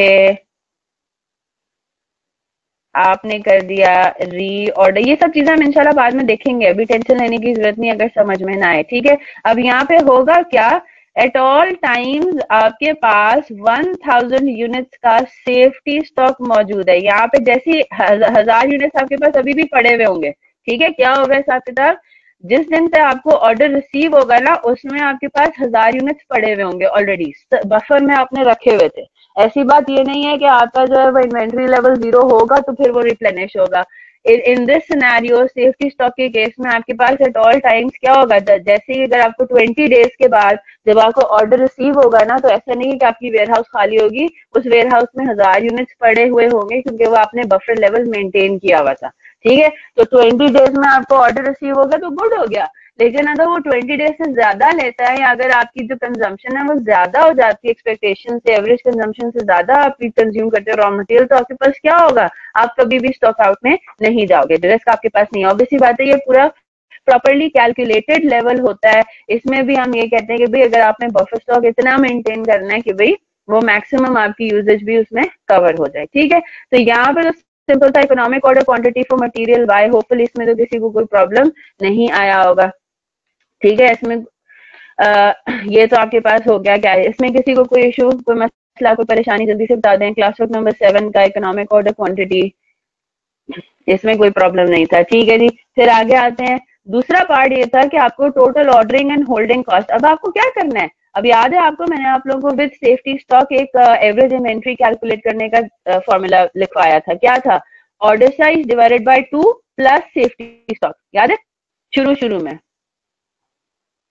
आपने कर दिया री ऑर्डर। ये सब चीजें हम इंशाल्लाह बाद में देखेंगे, अभी टेंशन लेने की जरूरत नहीं अगर समझ में ना आए, ठीक है। अब यहाँ पे होगा क्या, एट ऑल टाइम्स आपके पास 1000 यूनिट्स का सेफ्टी स्टॉक मौजूद है। यहाँ पे जैसे 1000 यूनिट्स आपके पास अभी भी पड़े हुए होंगे, ठीक है। क्या होगा हिसाब किताब, जिस दिन से आपको ऑर्डर रिसीव होगा ना उसमें आपके पास 1000 यूनिट्स पड़े हुए होंगे ऑलरेडी बफर में आपने रखे हुए थे। ऐसी बात ये नहीं है कि आपका जो है वो इन्वेंट्री लेवल जीरो होगा तो फिर वो रिप्लेनिश होगा। In this scenario safety stock के केस में आपके पास एट ऑल टाइम्स क्या होगा, जैसे ही अगर आपको 20 डेज के बाद जब आपको ऑर्डर रिसीव होगा ना, तो ऐसा नहीं है कि आपकी वेयर हाउस खाली होगी, उस वेयर हाउस में 1000 यूनिट्स पड़े हुए होंगे क्योंकि वो आपने बफर लेवल मेंटेन किया हुआ था, ठीक है। तो 20 डेज में आपको ऑर्डर रिसीव होगा तो गुड हो गया। लेकिन अगर वो 20 डेज से ज्यादा लेता है या अगर आपकी जो कंजम्पशन है वो ज्यादा हो जाती है एक्सपेक्टेशन से, एवरेज कंजम्पशन से ज्यादा आप कंज्यूम करते हो रॉ मटेरियल, तो आपके पास क्या होगा, आप कभी भी स्टॉक आउट में नहीं जाओगे, रिस्क आपके पास नहीं है। ऑब्वियसली बात है, ये पूरा प्रॉपरली कैलकुलेटेड लेवल होता है। इसमें भी हम ये कहते हैं कि भाई अगर आपने बफर स्टॉक इतना मेंटेन करना है कि भाई वो मैक्सिमम आपकी यूजेज भी उसमें कवर हो जाए, ठीक है। तो यहाँ पे तो सिंपल सा economic order quantity for material by, hopefully इसमें तो किसी को कोई प्रॉब्लम नहीं आया होगा, ठीक है। इसमें ये तो आपके पास हो गया, क्या है इसमें किसी को कोई इशू कोई मसला कोई परेशानी जल्दी से बता दें। क्लास वर्क नंबर 7 का इकोनॉमिक ऑर्डर क्वांटिटी, इसमें कोई प्रॉब्लम नहीं था, ठीक है जी। फिर आगे आते हैं, दूसरा पार्ट ये था कि आपको total ordering and holding cost. अब आपको क्या करना है, अब याद है आपको मैंने आप लोगों को विद सेफ्टी स्टॉक एक एवरेज इन्वेंट्री कैलकुलेट करने का फॉर्मूला लिखवाया था, क्या था, order size divided by 2 plus safety stock, याद है शुरू शुरू में।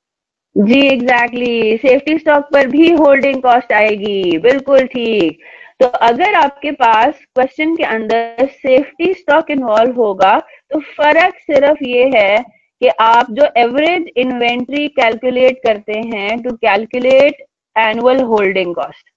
जी एग्जैक्टली, सेफ्टी स्टॉक पर भी होल्डिंग कॉस्ट आएगी, बिल्कुल ठीक। तो अगर आपके पास क्वेश्चन के अंदर सेफ्टी स्टॉक इन्वॉल्व होगा तो फर्क सिर्फ ये है कि आप जो एवरेज इन्वेंट्री कैलकुलेट करते हैं to calculate annual holding cost.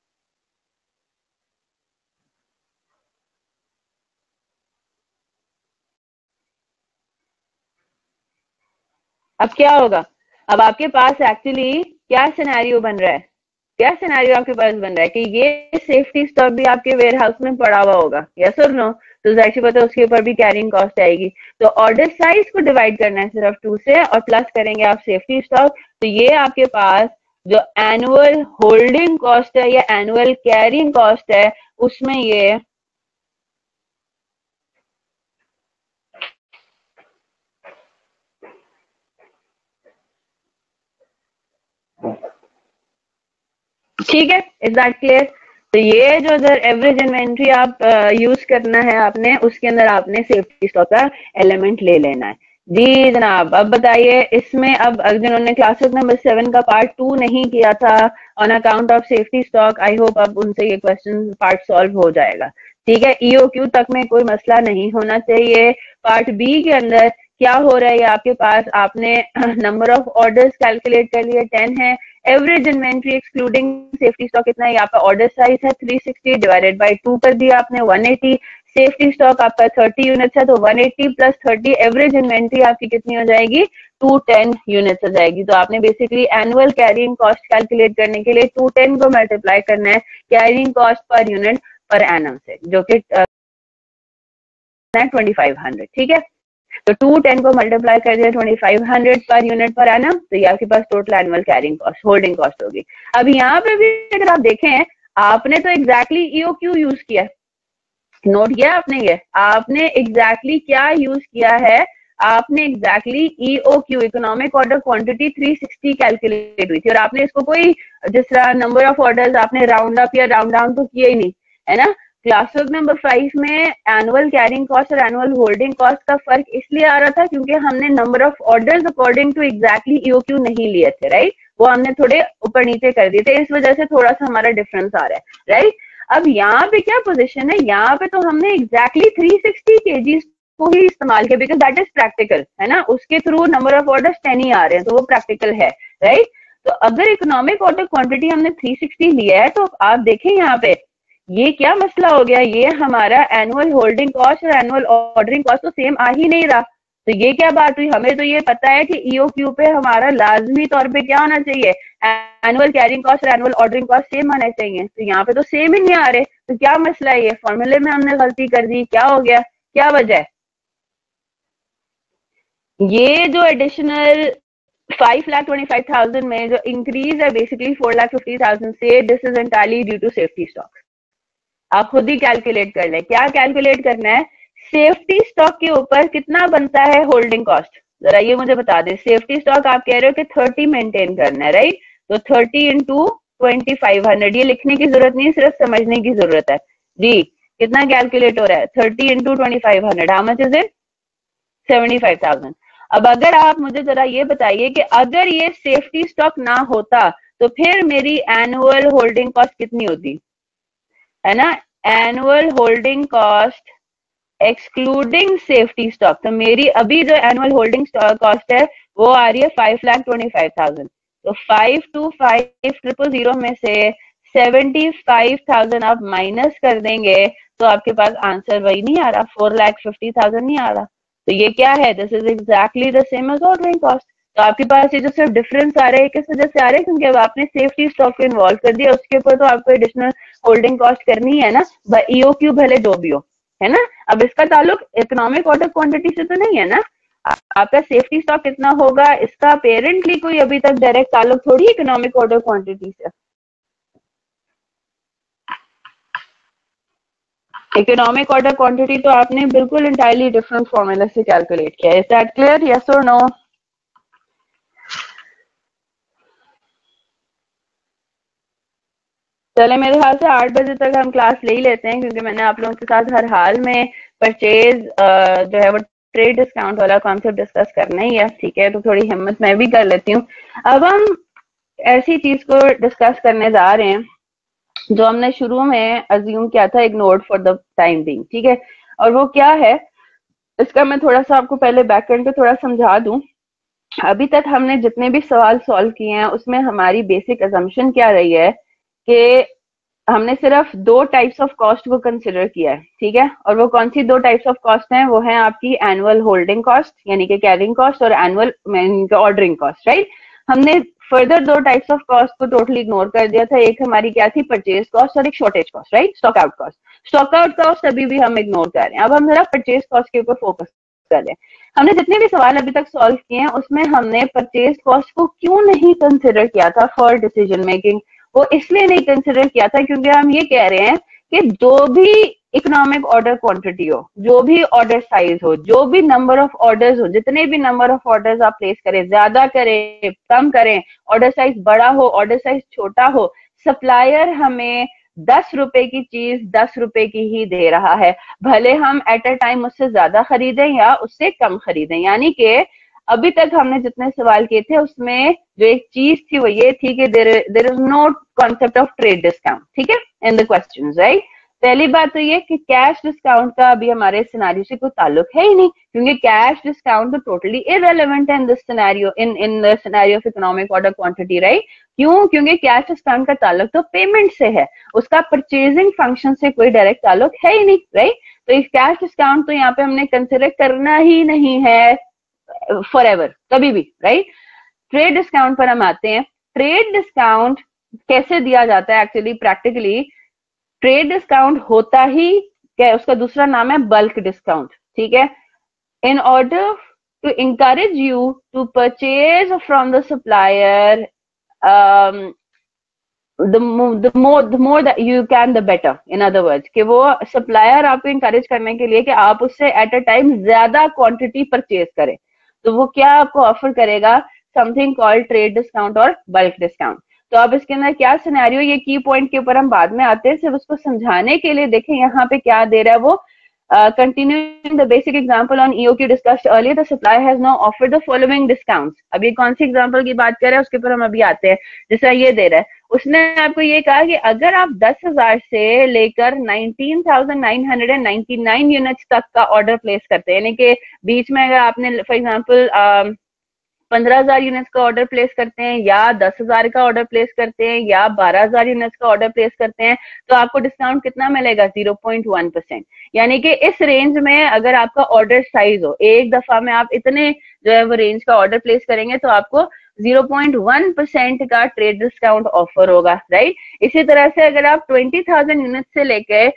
अब क्या होगा, अब आपके पास एक्चुअली क्या सिनेरियो बन रहा है, क्या सिनेरियो आपके पास बन रहा है कि ये सेफ्टी स्टॉक भी आपके वेयर हाउस में पड़ा हुआ होगा, यस और नो? तो जाहिर सी बात है उसके ऊपर भी कैरिंग कॉस्ट आएगी। तो ऑर्डर साइज को डिवाइड करना है सिर्फ 2 से और प्लस करेंगे आप सेफ्टी स्टॉक, तो ये आपके पास जो एनुअल होल्डिंग कॉस्ट है या एनुअल कैरिंग कॉस्ट है उसमें ये ठीक है। Is that clear? तो ये जो अगर एवरेज इन्वेंट्री आप यूज करना है आपने, उसके अंदर आपने सेफ्टी स्टॉक का एलिमेंट ले लेना है। जी जनाब, अब बताइए इसमें, अब जिन्होंने क्लासेस नंबर 7 का पार्ट 2 नहीं किया था on account of safety stock, I hope अब उनसे ये क्वेश्चन पार्ट सॉल्व हो जाएगा। ठीक है, ईओक्यू तक में कोई मसला नहीं होना चाहिए। पार्ट बी के अंदर क्या हो रहा है, आपके पास आपने नंबर ऑफ ऑर्डर्स कैलकुलेट कर लिए 10 है, average inventory excluding safety stock कितना है, यहाँ पे ऑर्डर साइज है 360 डिवाइडेड बाय 2 कर दिया आपने 180, सेफ्टी स्टॉक आपका 30 यूनिट्स है तो 180 प्लस 30 एवरेज इन्वेंट्री आपकी कितनी हो जाएगी, 210 यूनिट्स हो जाएगी। तो आपने basically annual carrying cost calculate करने के लिए 210 को मल्टीप्लाई करना है carrying cost per unit per annum से, जो कि 2500। ठीक है, तो 210 को मल्टीप्लाई कर दिया 2500 पर यूनिट पर एनम, तो ये आपके पास total annual carrying cost holding cost होगी। अब यहाँ पे भी अगर आप देखें, आपने तो एग्जैक्टली ईओक्यू यूज किया, नोट किया आपने, ये आपने एग्जैक्टली क्या यूज किया है, आपने exactly EOQ economic order quantity 360 calculate हुई थी और आपने इसको कोई जिस तरह नंबर ऑफ ऑर्डर्स आपने राउंड अप या राउंड डाउन तो किया ही नहीं, है ना। क्लास वर्क नंबर 5 में एनुअल कैरिंग कॉस्ट और एनुअल होल्डिंग कॉस्ट का फर्क इसलिए आ रहा था क्योंकि हमने number of orders according to exactly EOQ नहीं लिए थे, राइट, वो हमने थोड़े ऊपर नीचे कर दिए थे, इस वजह से थोड़ा सा हमारा डिफरेंस आ रहा है, राइट। अब यहाँ पे क्या पोजीशन है, यहाँ पे तो हमने एग्जैक्टली 360 केजीज को ही इस्तेमाल किया बिकॉज दैट इज प्रैक्टिकल, है ना, उसके थ्रू नंबर ऑफ ऑर्डर्स 10 ही आ रहे हैं तो वो प्रैक्टिकल है, राइट। तो अगर इकोनॉमिक ऑर्डर क्वांटिटी हमने 360 लिया है तो आप देखें यहाँ पे ये क्या मसला हो गया, ये हमारा एनुअल होल्डिंग कॉस्ट और एनुअल ऑर्डरिंग कॉस्ट तो सेम आ ही नहीं रहा। तो ये क्या बात हुई, हमें तो ये पता है कि ईओक्यू पे हमारा लाजमी तौर पे क्या होना चाहिए, एनुअल कैरिंग कॉस्ट और एनुअल ऑर्डरिंग कॉस्ट सेम आने चाहिए, तो यहाँ पे तो सेम ही नहीं आ रहे, तो क्या मसला है, ये फॉर्मूले में हमने गलती कर दी, क्या हो गया, क्या वजह है? ये जो एडिशनल 5,25,000 में जो इंक्रीज है बेसिकली 4,50,000 से, this is entirely due to safety stock. आप खुद ही कैलकुलेट कर लें, क्या कैलकुलेट करना है, सेफ्टी स्टॉक के ऊपर कितना बनता है होल्डिंग कॉस्ट, जरा ये मुझे बता दें। सेफ्टी स्टॉक आप कह रहे हो कि 30 मेंटेन करना है, राइट, तो 30 इंटू 2500, ये लिखने की जरूरत नहीं, सिर्फ समझने की जरूरत है। जी कितना कैलकुलेट हो रहा है, 30 into 2500, how much is it, 75,000। अब अगर आप मुझे जरा ये बताइए कि अगर ये सेफ्टी स्टॉक ना होता तो फिर मेरी एनुअल होल्डिंग कॉस्ट कितनी होती, है ना, annual holding cost excluding safety stock, तो मेरी अभी जो एनुअल होल्डिंग कॉस्ट है वो आ रही है 5,25,000, तो 525,000 में से 75,000 आप माइनस कर देंगे तो आपके पास आंसर वही नहीं आ रहा, 4,50,000 नहीं आ रहा। तो ये क्या है, this is exactly the same as ordering cost. तो आपके पास ये जो सिर्फ डिफरेंस आ रहा है किस वजह से आ रहा है, क्योंकि अब आपने सेफ्टी स्टॉक को इन्वॉल्व कर दिया, उसके ऊपर तो आपको एडिशनल होल्डिंग कॉस्ट करनी है ना, ईओक्यू भले जो भी हो, है ना। अब इसका ताल्लुक इकोनॉमिक ऑर्डर क्वांटिटी से तो नहीं है ना, आपका सेफ्टी स्टॉक कितना होगा इसका अपेरेंटली कोई अभी तक डायरेक्ट ताल्लुक थोड़ी इकोनॉमिक ऑर्डर क्वांटिटी से। इकोनॉमिक ऑर्डर क्वांटिटी तो आपने बिल्कुल इंटायरली डिफरेंट फॉर्मूला से कैलकुलेट किया है, इज दैट क्लियर, यस और नो? चले मेरे ख्याल से 8 बजे तक हम क्लास ले ही लेते हैं, क्योंकि मैंने आप लोगों के साथ हर हाल में परचेज जो है वो ट्रेड डिस्काउंट वाला कॉन्सेप्ट डिस्कस करना ही है, ठीक है, तो थोड़ी हिम्मत मैं भी कर लेती हूँ। अब हम ऐसी चीज को डिस्कस करने जा रहे हैं जो हमने शुरू में अज्यूम किया था, ignored for the time being, ठीक है। और वो क्या है, इसका मैं थोड़ा सा आपको पहले बैकएंड पे थोड़ा समझा दूं। अभी तक हमने जितने भी सवाल सॉल्व किए हैं उसमें हमारी बेसिक अजम्पशन क्या रही है कि हमने सिर्फ दो टाइप्स ऑफ कॉस्ट को कंसिडर किया है, ठीक है। और वो कौन सी दो टाइप्स ऑफ कॉस्ट हैं, वो है आपकी एनुअल होल्डिंग कॉस्ट यानी कि कैरिंग कॉस्ट, और एनुअल ऑर्डरिंग कॉस्ट, राइट। हमने फर्दर दो टाइप्स ऑफ कॉस्ट को टोटली इग्नोर कर दिया था। एक हमारी क्या थी, परचेज कॉस्ट, और एक shortage cost, right, stock out cost. Stock out cost अभी भी हम इग्नोर कर रहे हैं। अब हम जरा परचेज कॉस्ट के ऊपर फोकस कर रहे हैं। हमने जितने भी सवाल अभी तक सॉल्व किए हैं उसमें हमने परचेज कॉस्ट को क्यों नहीं कंसिडर किया था फॉर डिसीजन मेकिंग। वो इसलिए नहीं कंसिडर किया था क्योंकि हम ये कह रहे हैं कि जो भी इकोनॉमिक ऑर्डर क्वांटिटी हो, जो भी ऑर्डर साइज हो, जो भी नंबर ऑफ ऑर्डर्स हो, जितने भी नंबर ऑफ ऑर्डर्स आप प्लेस करें, ज्यादा करें कम करें, ऑर्डर साइज बड़ा हो ऑर्डर साइज छोटा हो, सप्लायर हमें 10 रुपए की चीज 10 रुपए की ही दे रहा है, भले हम एट अ टाइम उससे ज्यादा खरीदें या उससे कम खरीदें। यानी कि अभी तक हमने जितने सवाल किए थे उसमें जो एक चीज थी वो ये थी कि there is no concept of trade discount, ठीक है, इन द क्वेश्चंस, राइट। पहली बात तो ये कि कैश डिस्काउंट का अभी हमारे सिनेरियो से कोई ताल्लुक है ही नहीं, क्योंकि कैश डिस्काउंट तो टोटली इररेलेवेंट है in this scenario, in the scenario of economic order quantity, right. क्यों? क्योंकि कैश डिस्काउंट का ताल्लुक तो पेमेंट से है, उसका परचेजिंग फंक्शन से कोई डायरेक्ट ताल्लुक है ही नहीं, राइट। तो इस कैश डिस्काउंट तो यहाँ पे हमने कंसिडर करना ही नहीं है फॉर एवर, कभी भी, राइट। ट्रेड डिस्काउंट पर हम आते हैं। ट्रेड डिस्काउंट कैसे दिया जाता है एक्चुअली प्रैक्टिकली? ट्रेड डिस्काउंट होता ही क्या, उसका दूसरा नाम है बल्क डिस्काउंट, ठीक है। In order to encourage you to purchase from the supplier, the more that you can the better, in other words कि वो सप्लायर आपको इंकरेज करने के लिए कि आप उससे एट अ टाइम ज्यादा क्वांटिटी परचेज करें, तो वो क्या आपको ऑफर करेगा, समथिंग कॉल्ड ट्रेड डिस्काउंट और बल्क डिस्काउंट। तो अब इसके अंदर क्या सिनेरियो, ये की पॉइंट के ऊपर हम बाद में आते हैं, सिर्फ उसको समझाने के लिए देखें यहाँ पे क्या दे रहा है वो। Continuing the basic example on EOQ discussed earlier, the supplier has now offered the following discounts. अब ये कौन सी एग्जाम्पल की बात कर रहे हैं उसके ऊपर हम अभी आते हैं। जैसा ये दे रहा है, उसने आपको ये कहा कि अगर आप 10,000 से लेकर 19,999 यूनिट्स तक का ऑर्डर प्लेस करते हैं, यानी कि बीच में अगर आपने फॉर एग्जाम्पल 15,000 यूनिट्स का ऑर्डर प्लेस करते हैं, या 10,000 का ऑर्डर प्लेस करते हैं, या 12,000 यूनिट्स का ऑर्डर प्लेस करते हैं, तो आपको डिस्काउंट कितना मिलेगा, 0.1%। यानी कि इस रेंज में अगर आपका ऑर्डर साइज हो, एक दफा में आप इतने जो है वो रेंज का ऑर्डर प्लेस करेंगे तो आपको 0.1% का ट्रेड डिस्काउंट ऑफर होगा, राइट। इसी तरह से अगर आप 20,000 यूनिट से लेकर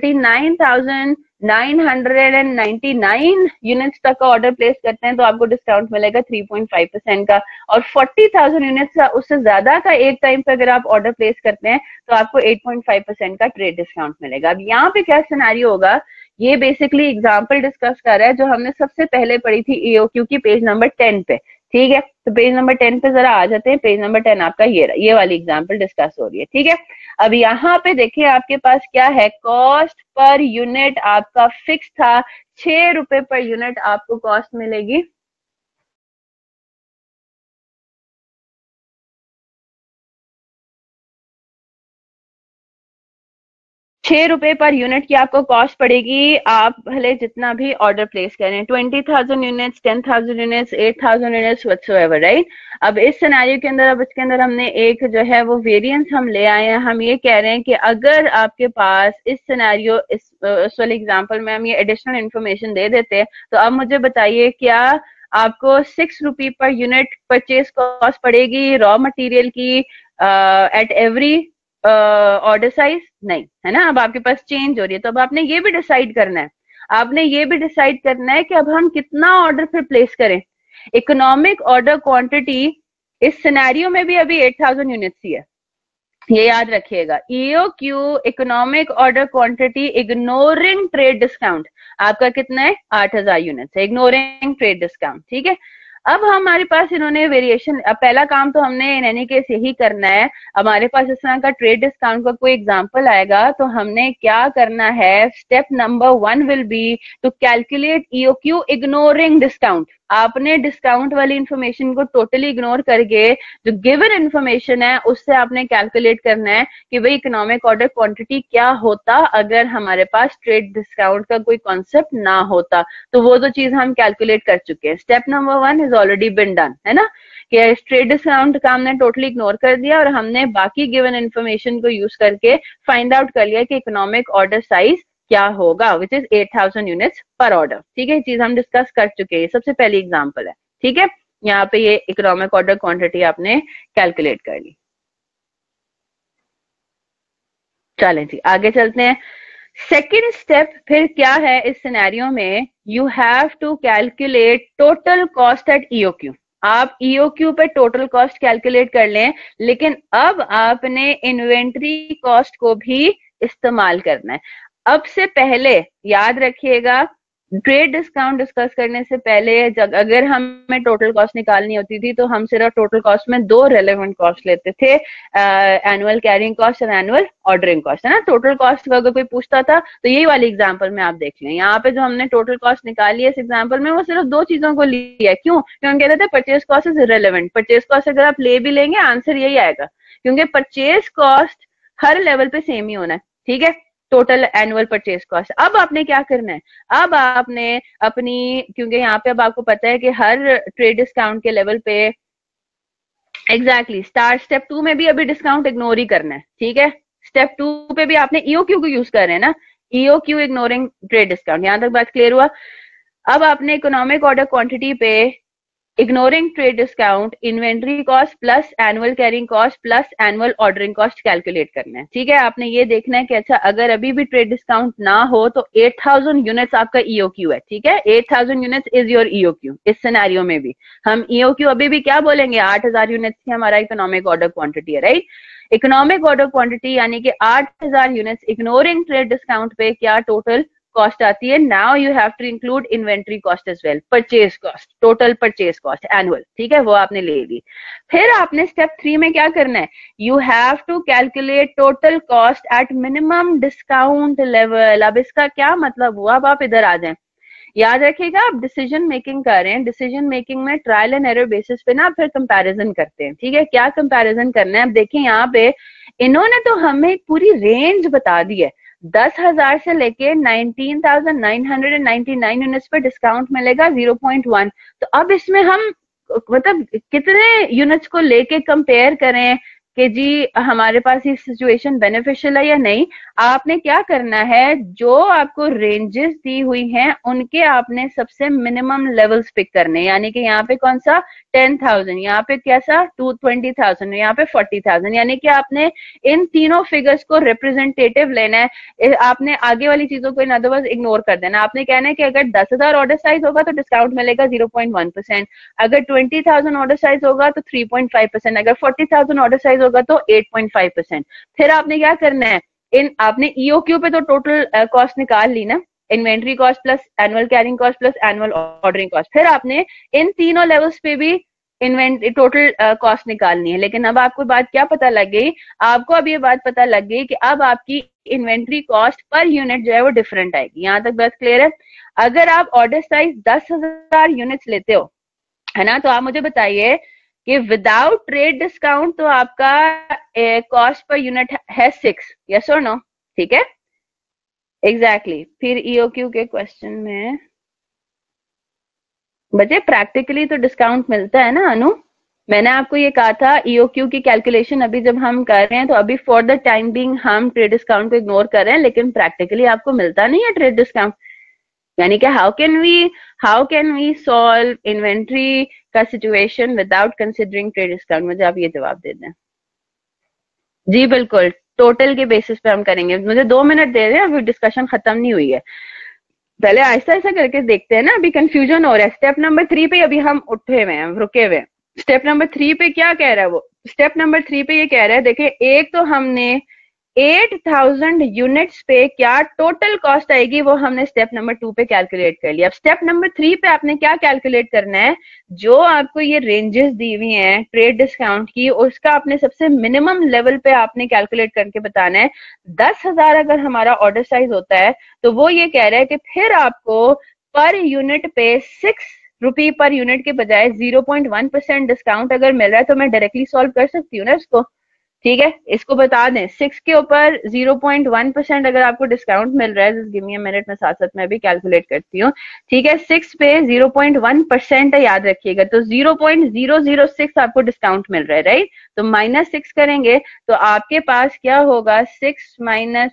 39,999 यूनिट्स तक का ऑर्डर प्लेस करते हैं तो आपको डिस्काउंट मिलेगा 3.5% का। और 40,000 यूनिट्स उससे ज्यादा का एक टाइम पे अगर आप ऑर्डर प्लेस करते हैं तो आपको 8.5% का ट्रेड डिस्काउंट मिलेगा। अब यहाँ पे क्या सिनेरियो होगा, ये बेसिकली एग्जाम्पल डिस्कस कर रहा है जो हमने सबसे पहले पढ़ी थी ईओक्यू की पेज नंबर 10 पे, ठीक है। तो पेज नंबर 10 पे जरा आ जाते हैं। पेज नंबर 10 आपका ये वाली एग्जाम्पल डिस्कस हो रही है, ठीक है। अब यहाँ पे देखिए आपके पास क्या है, कॉस्ट पर यूनिट आपका फिक्स था 6 रुपए पर यूनिट आपको कॉस्ट मिलेगी। 6 रुपए पर यूनिट की आपको कॉस्ट पड़ेगी, आप भले जितना भी ऑर्डर प्लेस करें, 20,000 units, 10,000 units, 8,000 units, whatsoever, right. अब इस सिनेरियो के अंदर, अब इसके अंदर हमने एक जो है वो वेरिएंस हम ले आए हैं। हम ये कह रहे हैं कि अगर आपके पास इस सिनेरियो, इस वाले एग्जाम्पल में हम ये एडिशनल इंफॉर्मेशन दे देते हैं, तो अब मुझे बताइए क्या आपको 6 रुपए पर यूनिट परचेज कॉस्ट पड़ेगी रॉ मटेरियल की एट एवरी ऑर्डर साइज? नहीं, है ना। अब आपके पास चेंज हो रही है, तो अब आपने ये भी डिसाइड करना है, आपने ये भी डिसाइड करना है कि अब हम कितना ऑर्डर फिर प्लेस करें। इकोनॉमिक ऑर्डर क्वांटिटी इस सिनेरियो में भी अभी 8,000 यूनिट्स ही है, ये याद रखिएगा। EOQ economic order quantity ignoring trade discount आपका कितना है, 8,000 यूनिट्स है, इग्नोरिंग ट्रेड डिस्काउंट, ठीक है। अब हमारे पास इन्होंने वेरिएशन, अब पहला काम तो हमने इन एनी केस यही करना है। हमारे पास इस तरह का ट्रेड डिस्काउंट का कोई एग्जांपल आएगा तो हमने क्या करना है, step number 1 will be to calculate EOQ ignoring discount. आपने डिस्काउंट वाली इंफॉर्मेशन को टोटली इग्नोर करके जो गिवन इंफॉर्मेशन है उससे आपने कैलकुलेट करना है कि भाई इकोनॉमिक ऑर्डर क्वांटिटी क्या होता अगर हमारे पास ट्रेड डिस्काउंट का कोई कॉन्सेप्ट ना होता। तो वो तो चीज हम कैलकुलेट कर चुके हैं। Step number 1 is already been done, है ना, कि ट्रेड डिस्काउंट का हमने टोटली इग्नोर कर दिया और हमने बाकी गिवन इंफॉर्मेशन को यूज करके फाइंड आउट कर लिया कि इकोनॉमिक ऑर्डर साइज क्या होगा, which is 8000 units per order. ठीक है, ये चीज हम डिस्कस कर चुके हैं, सबसे पहली एग्जांपल है। ठीक है, यहाँ पे ये इकोनॉमिक ऑर्डर क्वांटिटी आपने कैलकुलेट कर ली। चलें जी, आगे चलते हैं। सेकेंड स्टेप फिर क्या है इस सिनेरियो में, you have to calculate total cost at EOQ. आप ईओक्यू पे टोटल कॉस्ट कैलकुलेट कर लें, लेकिन अब आपने इन्वेंट्री कॉस्ट को भी इस्तेमाल करना है। अब से पहले याद रखिएगा, ट्रेड डिस्काउंट डिस्कस करने से पहले अगर हमें टोटल कॉस्ट निकालनी होती थी तो हम सिर्फ टोटल कॉस्ट में दो रेलेवेंट कॉस्ट लेते थे, एनुअल कैरिंग कॉस्ट और एनुअल ऑर्डरिंग कॉस्ट, है ना। टोटल कॉस्ट का अगर कोई पूछता था तो यही वाली एग्जांपल में आप देख लें, यहाँ पे जो हमने टोटल कॉस्ट निकाली है इस एग्जांपल में वो सिर्फ दो चीजों को लिया है। क्यों? क्योंकि हम कहते थे purchase cost is irrelevant. Purchase cost अगर आप ले भी लेंगे आंसर यही आएगा, क्योंकि परचेज कॉस्ट हर लेवल पे सेम ही होना है। ठीक है, टोटल एनुअल परचेज कॉस्ट। अब आपने क्या करना है, अब आपने अपनी, क्योंकि यहाँ पे अब आपको पता है कि हर ट्रेड डिस्काउंट के लेवल पे एग्जैक्टली स्टेप 2 में भी अभी डिस्काउंट इग्नोर ही करना है। ठीक है, स्टेप 2 पे भी आपने ईओक्यू को यूज कर रहे हैं ना, ईओक्यू इग्नोरिंग ट्रेड डिस्काउंट। यहां तक बात क्लियर हुआ। अब आपने इकोनॉमिक ऑर्डर क्वांटिटी पे ignoring trade discount inventory cost plus annual carrying cost plus annual ordering cost calculate करना है। ठीक है, आपने ये देखना है कि अच्छा अगर अभी भी ट्रेड डिस्काउंट ना हो तो 8000 यूनिट्स आपका ईओक्यू है। ठीक है, 8000 यूनिट्स इज योर ईओक्यू। इस सिनेरियो में भी हम ईओक्यू अभी भी क्या बोलेंगे, 8000 यूनिट्स ही हमारा इकोनॉमिक ऑर्डर क्वांटिटी है, राइट। इकोनॉमिक ऑर्डर क्वांटिटी यानी कि 8000 यूनिट्स इग्नोरिंग ट्रेड डिस्काउंट पे क्या टोटल कॉस्ट आती है। Now you have to include inventory cost as well, purchase cost, total purchase cost annual. ठीक है, वो आपने ले ली। फिर आपने स्टेप 3 में क्या करना है, you have to calculate total cost at minimum discount level. अब इसका क्या मतलब हुआ, अब आप इधर आ जाएं। याद रखिएगा, आप डिसीजन मेकिंग कर रहे हैं, डिसीजन मेकिंग में ट्रायल एंड एरर बेसिस पे ना फिर कंपैरिजन करते हैं। ठीक है, क्या कंपैरिजन करना है, अब देखिए यहाँ पे इन्होंने तो हमें पूरी रेंज बता दी है, 10,000 से लेके 19,999 यूनिट्स पर डिस्काउंट मिलेगा 0.1। तो अब इसमें हम मतलब कितने यूनिट्स को लेके कंपेयर करें कि जी हमारे पास ये सिचुएशन बेनिफिशियल है या नहीं। आपने क्या करना है, जो आपको रेंजेस दी हुई हैं उनके आपने सबसे मिनिमम लेवल्स पिक करने, यानी कि यहाँ पे कौन सा 10,000, यहाँ पे कैसा 20,000, यहाँ पे 40,000, यानी कि आपने इन तीनों फिगर्स को रिप्रेजेंटेटिव लेना है। आपने आगे वाली चीजों को इन अदर वर्ड्स इग्नोर कर देना। आपने कहना है कि अगर 10,000 ऑर्डर साइज होगा तो डिस्काउंट मिलेगा 0.1%, अगर 20,000 ऑर्डर साइज होगा तो 3.5%, अगर 40,000 ऑर्डर साइज होगा तो 8.5%। फिर आपने क्या करना है, इन आपने ईओक्यू पे तो टोटल कॉस्ट निकाल ली ना, inventory cost plus annual carrying cost plus annual ordering cost. फिर आपने इन तीनों लेवल्स पे भी इन्वेंट्री टोटल कॉस्ट निकालनी है। लेकिन अब आपको बात क्या पता लग गई, आपको अब ये बात पता लग गई कि अब आपकी इन्वेंट्री कॉस्ट पर यूनिट जो है वो डिफरेंट आएगी। यहां तक बात क्लियर है। अगर आप ऑर्डर साइज 10,000 यूनिट्स लेते हो, है ना, तो आप मुझे बताइए कि विदाउट ट्रेड डिस्काउंट तो आपका कॉस्ट पर यूनिट है 6, यस और नो। ठीक है, एग्जैक्टली। फिर ईओक्यू के क्वेश्चन में बच्चे प्रैक्टिकली तो डिस्काउंट मिलता है ना अनु, मैंने आपको ये कहा था ईओक्यू की कैलकुलेशन अभी जब हम कर रहे हैं तो अभी फॉर द टाइम बीइंग हम ट्रेड डिस्काउंट को इग्नोर कर रहे हैं, लेकिन प्रैक्टिकली आपको मिलता नहीं है ट्रेड डिस्काउंट। यानी कि how can we solve inventory का situation without considering trade discount. मुझे आप ये जवाब दे दें। जी बिल्कुल, टोटल के बेसिस पे हम करेंगे। मुझे 2 मिनट दे दें, अभी डिस्कशन खत्म नहीं हुई है, पहले ऐसा ऐसा करके देखते हैं ना, अभी कंफ्यूजन हो रहा है। स्टेप नंबर 3 पे अभी हम उठे हुए हैं, रुके हुए हैं। स्टेप नंबर 3 पे क्या कह रहा है वो, स्टेप नंबर 3 पे ये कह रहा है, देखिए एक तो हमने 8,000 यूनिट्स पे क्या टोटल कॉस्ट आएगी वो हमने स्टेप नंबर 2 पे कैलकुलेट कर लिया। अब स्टेप नंबर 3 पे आपने क्या कैलकुलेट करना है, जो आपको ये रेंजेस दी हुई हैं ट्रेड डिस्काउंट की, उसका आपने सबसे मिनिमम लेवल पे आपने कैलकुलेट करके बताना है। 10,000 अगर हमारा ऑर्डर साइज होता है तो वो ये कह रहा है कि फिर आपको पर यूनिट पे 6 रुपी पर यूनिट के बजाय 0.1% डिस्काउंट अगर मिल रहा है तो मैं डायरेक्टली सॉल्व कर सकती हूँ ना इसको। ठीक है, इसको बता दें 6 के ऊपर 0.1% अगर आपको डिस्काउंट मिल रहा है, just give me a minute, मैं साथ साथ मैं भी कैलकुलेट करती हूँ। ठीक है, 6 पे 0.1% है, याद रखिएगा, तो 0.006 आपको डिस्काउंट मिल रहा है, राइट। तो -6 करेंगे तो आपके पास क्या होगा, 6 माइनस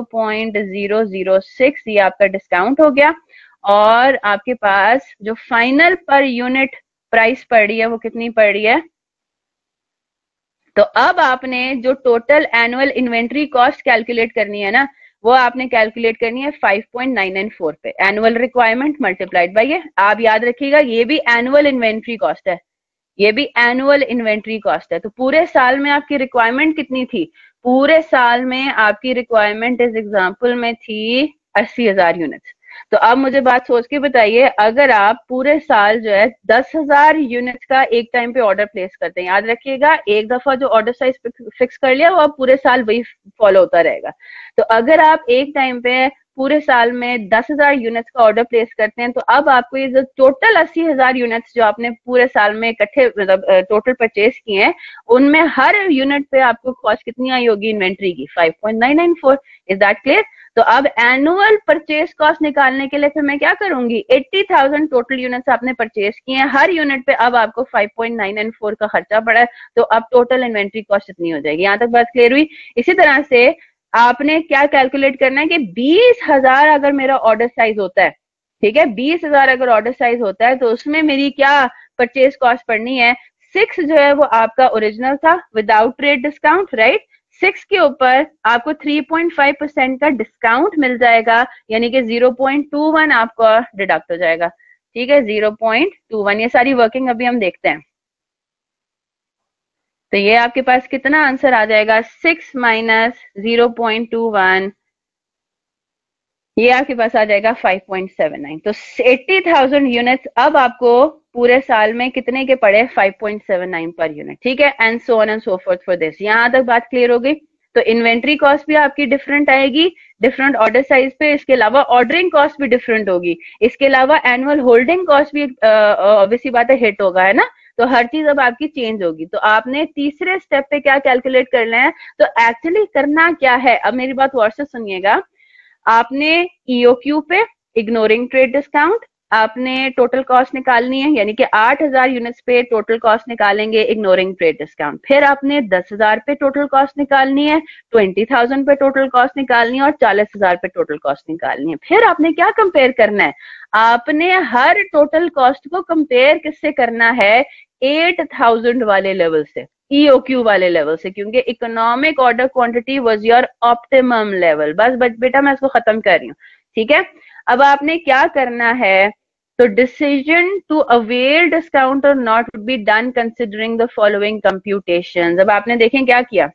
0.006, ये आपका डिस्काउंट हो गया। और आपके पास जो फाइनल पर यूनिट प्राइस पड़ रही है वो कितनी पड़ रही है। तो अब आपने जो total annual inventory cost calculate करनी है ना, वो आपने कैलकुलेट करनी है 5.994 पे, एनुअल रिक्वायरमेंट मल्टीप्लाइड बाय ये। आप याद रखिएगा ये भी एनुअल इन्वेंट्री कॉस्ट है, ये भी एनुअल इन्वेंट्री कॉस्ट है। तो पूरे साल में आपकी रिक्वायरमेंट कितनी थी, पूरे साल में आपकी रिक्वायरमेंट इस एग्जांपल में थी 80,000 यूनिट्स। तो अब मुझे बात सोच के बताइए, अगर आप पूरे साल जो है 10,000 यूनिट्स का एक टाइम पे ऑर्डर प्लेस करते हैं, याद रखिएगा एक दफा जो ऑर्डर साइज फिक्स कर लिया वो अब पूरे साल वही फॉलो होता रहेगा। तो अगर आप एक टाइम पे पूरे साल में 10,000 यूनिट्स का ऑर्डर प्लेस करते हैं, तो अब आपको ये जो टोटल 80,000 यूनिट्स जो आपने पूरे साल में इकट्ठे मतलब टोटल परचेज किए हैं, उनमें हर यूनिट पे आपको कॉस्ट कितनी आई होगी इन्वेंट्री की, 5.994। Is that clear. तो अब एनुअल परचेज कॉस्ट निकालने के लिए फिर मैं क्या करूंगी, 80,000 टोटल यूनिट्स आपने परचेज किए हैं, हर यूनिट पे अब आपको 5.994 का खर्चा पड़ा है, तो अब टोटल इन्वेंट्री कॉस्ट इतनी हो जाएगी। यहां तक बात क्लियर हुई। इसी तरह से आपने क्या कैलकुलेट करना है कि 20,000 अगर मेरा ऑर्डर साइज होता है, ठीक है, 20,000 अगर ऑर्डर साइज होता है तो उसमें मेरी क्या परचेज कॉस्ट पड़नी है, 6 जो है वो आपका ओरिजिनल था विदाउट ट्रेड डिस्काउंट, राइट। 6 के ऊपर आपको 3.5% का डिस्काउंट मिल जाएगा, यानी कि 0.21 आपका डिडक्ट हो जाएगा। ठीक है, 0.21, ये सारी वर्किंग अभी हम देखते हैं। तो ये आपके पास कितना आंसर आ जाएगा, 6 माइनस 0.21, ये आपके पास आ जाएगा 5.79। तो 80,000 यूनिट्स अब आपको पूरे साल में कितने के पड़े, 5.79 पर यूनिट। ठीक है, and so on and so forth for this. यहां तक बात क्लियर हो गई। तो इन्वेंट्री कॉस्ट भी आपकी डिफरेंट आएगी डिफरेंट ऑर्डर साइज पे, इसके अलावा ऑर्डरिंग कॉस्ट भी डिफरेंट होगी, इसके अलावा एनुअल होल्डिंग कॉस्ट भी ऑब्वियसली बात है हिट होगा, है ना। तो हर चीज अब आपकी चेंज होगी। तो आपने तीसरे स्टेप पे क्या कैलकुलेट करना है, तो एक्चुअली करना क्या है, अब मेरी बात गौर से सुनिएगा। आपने ईओक्यू पे इग्नोरिंग ट्रेड डिस्काउंट आपने टोटल कॉस्ट निकालनी है, यानी कि 8,000 यूनिट्स पे टोटल कॉस्ट निकालेंगे इग्नोरिंग ट्रेड डिस्काउंट। फिर आपने 10,000 पे टोटल कॉस्ट निकालनी है, 20,000 पे टोटल कॉस्ट निकालनी है और 40,000 पे टोटल कॉस्ट निकालनी है। फिर आपने क्या कंपेयर करना है, आपने हर टोटल कॉस्ट को कंपेयर किससे करना है, 8,000 वाले लेवल से, ईओक्यू वाले लेवल से, क्योंकि economic order quantity was your optimum level. बस बेटा मैं इसको खत्म कर रही हूँ। ठीक है, अब आपने क्या करना है, तो डिसीजन टू अवेल डिस्काउंट और not would be done considering the following computations. अब आपने देखें क्या किया,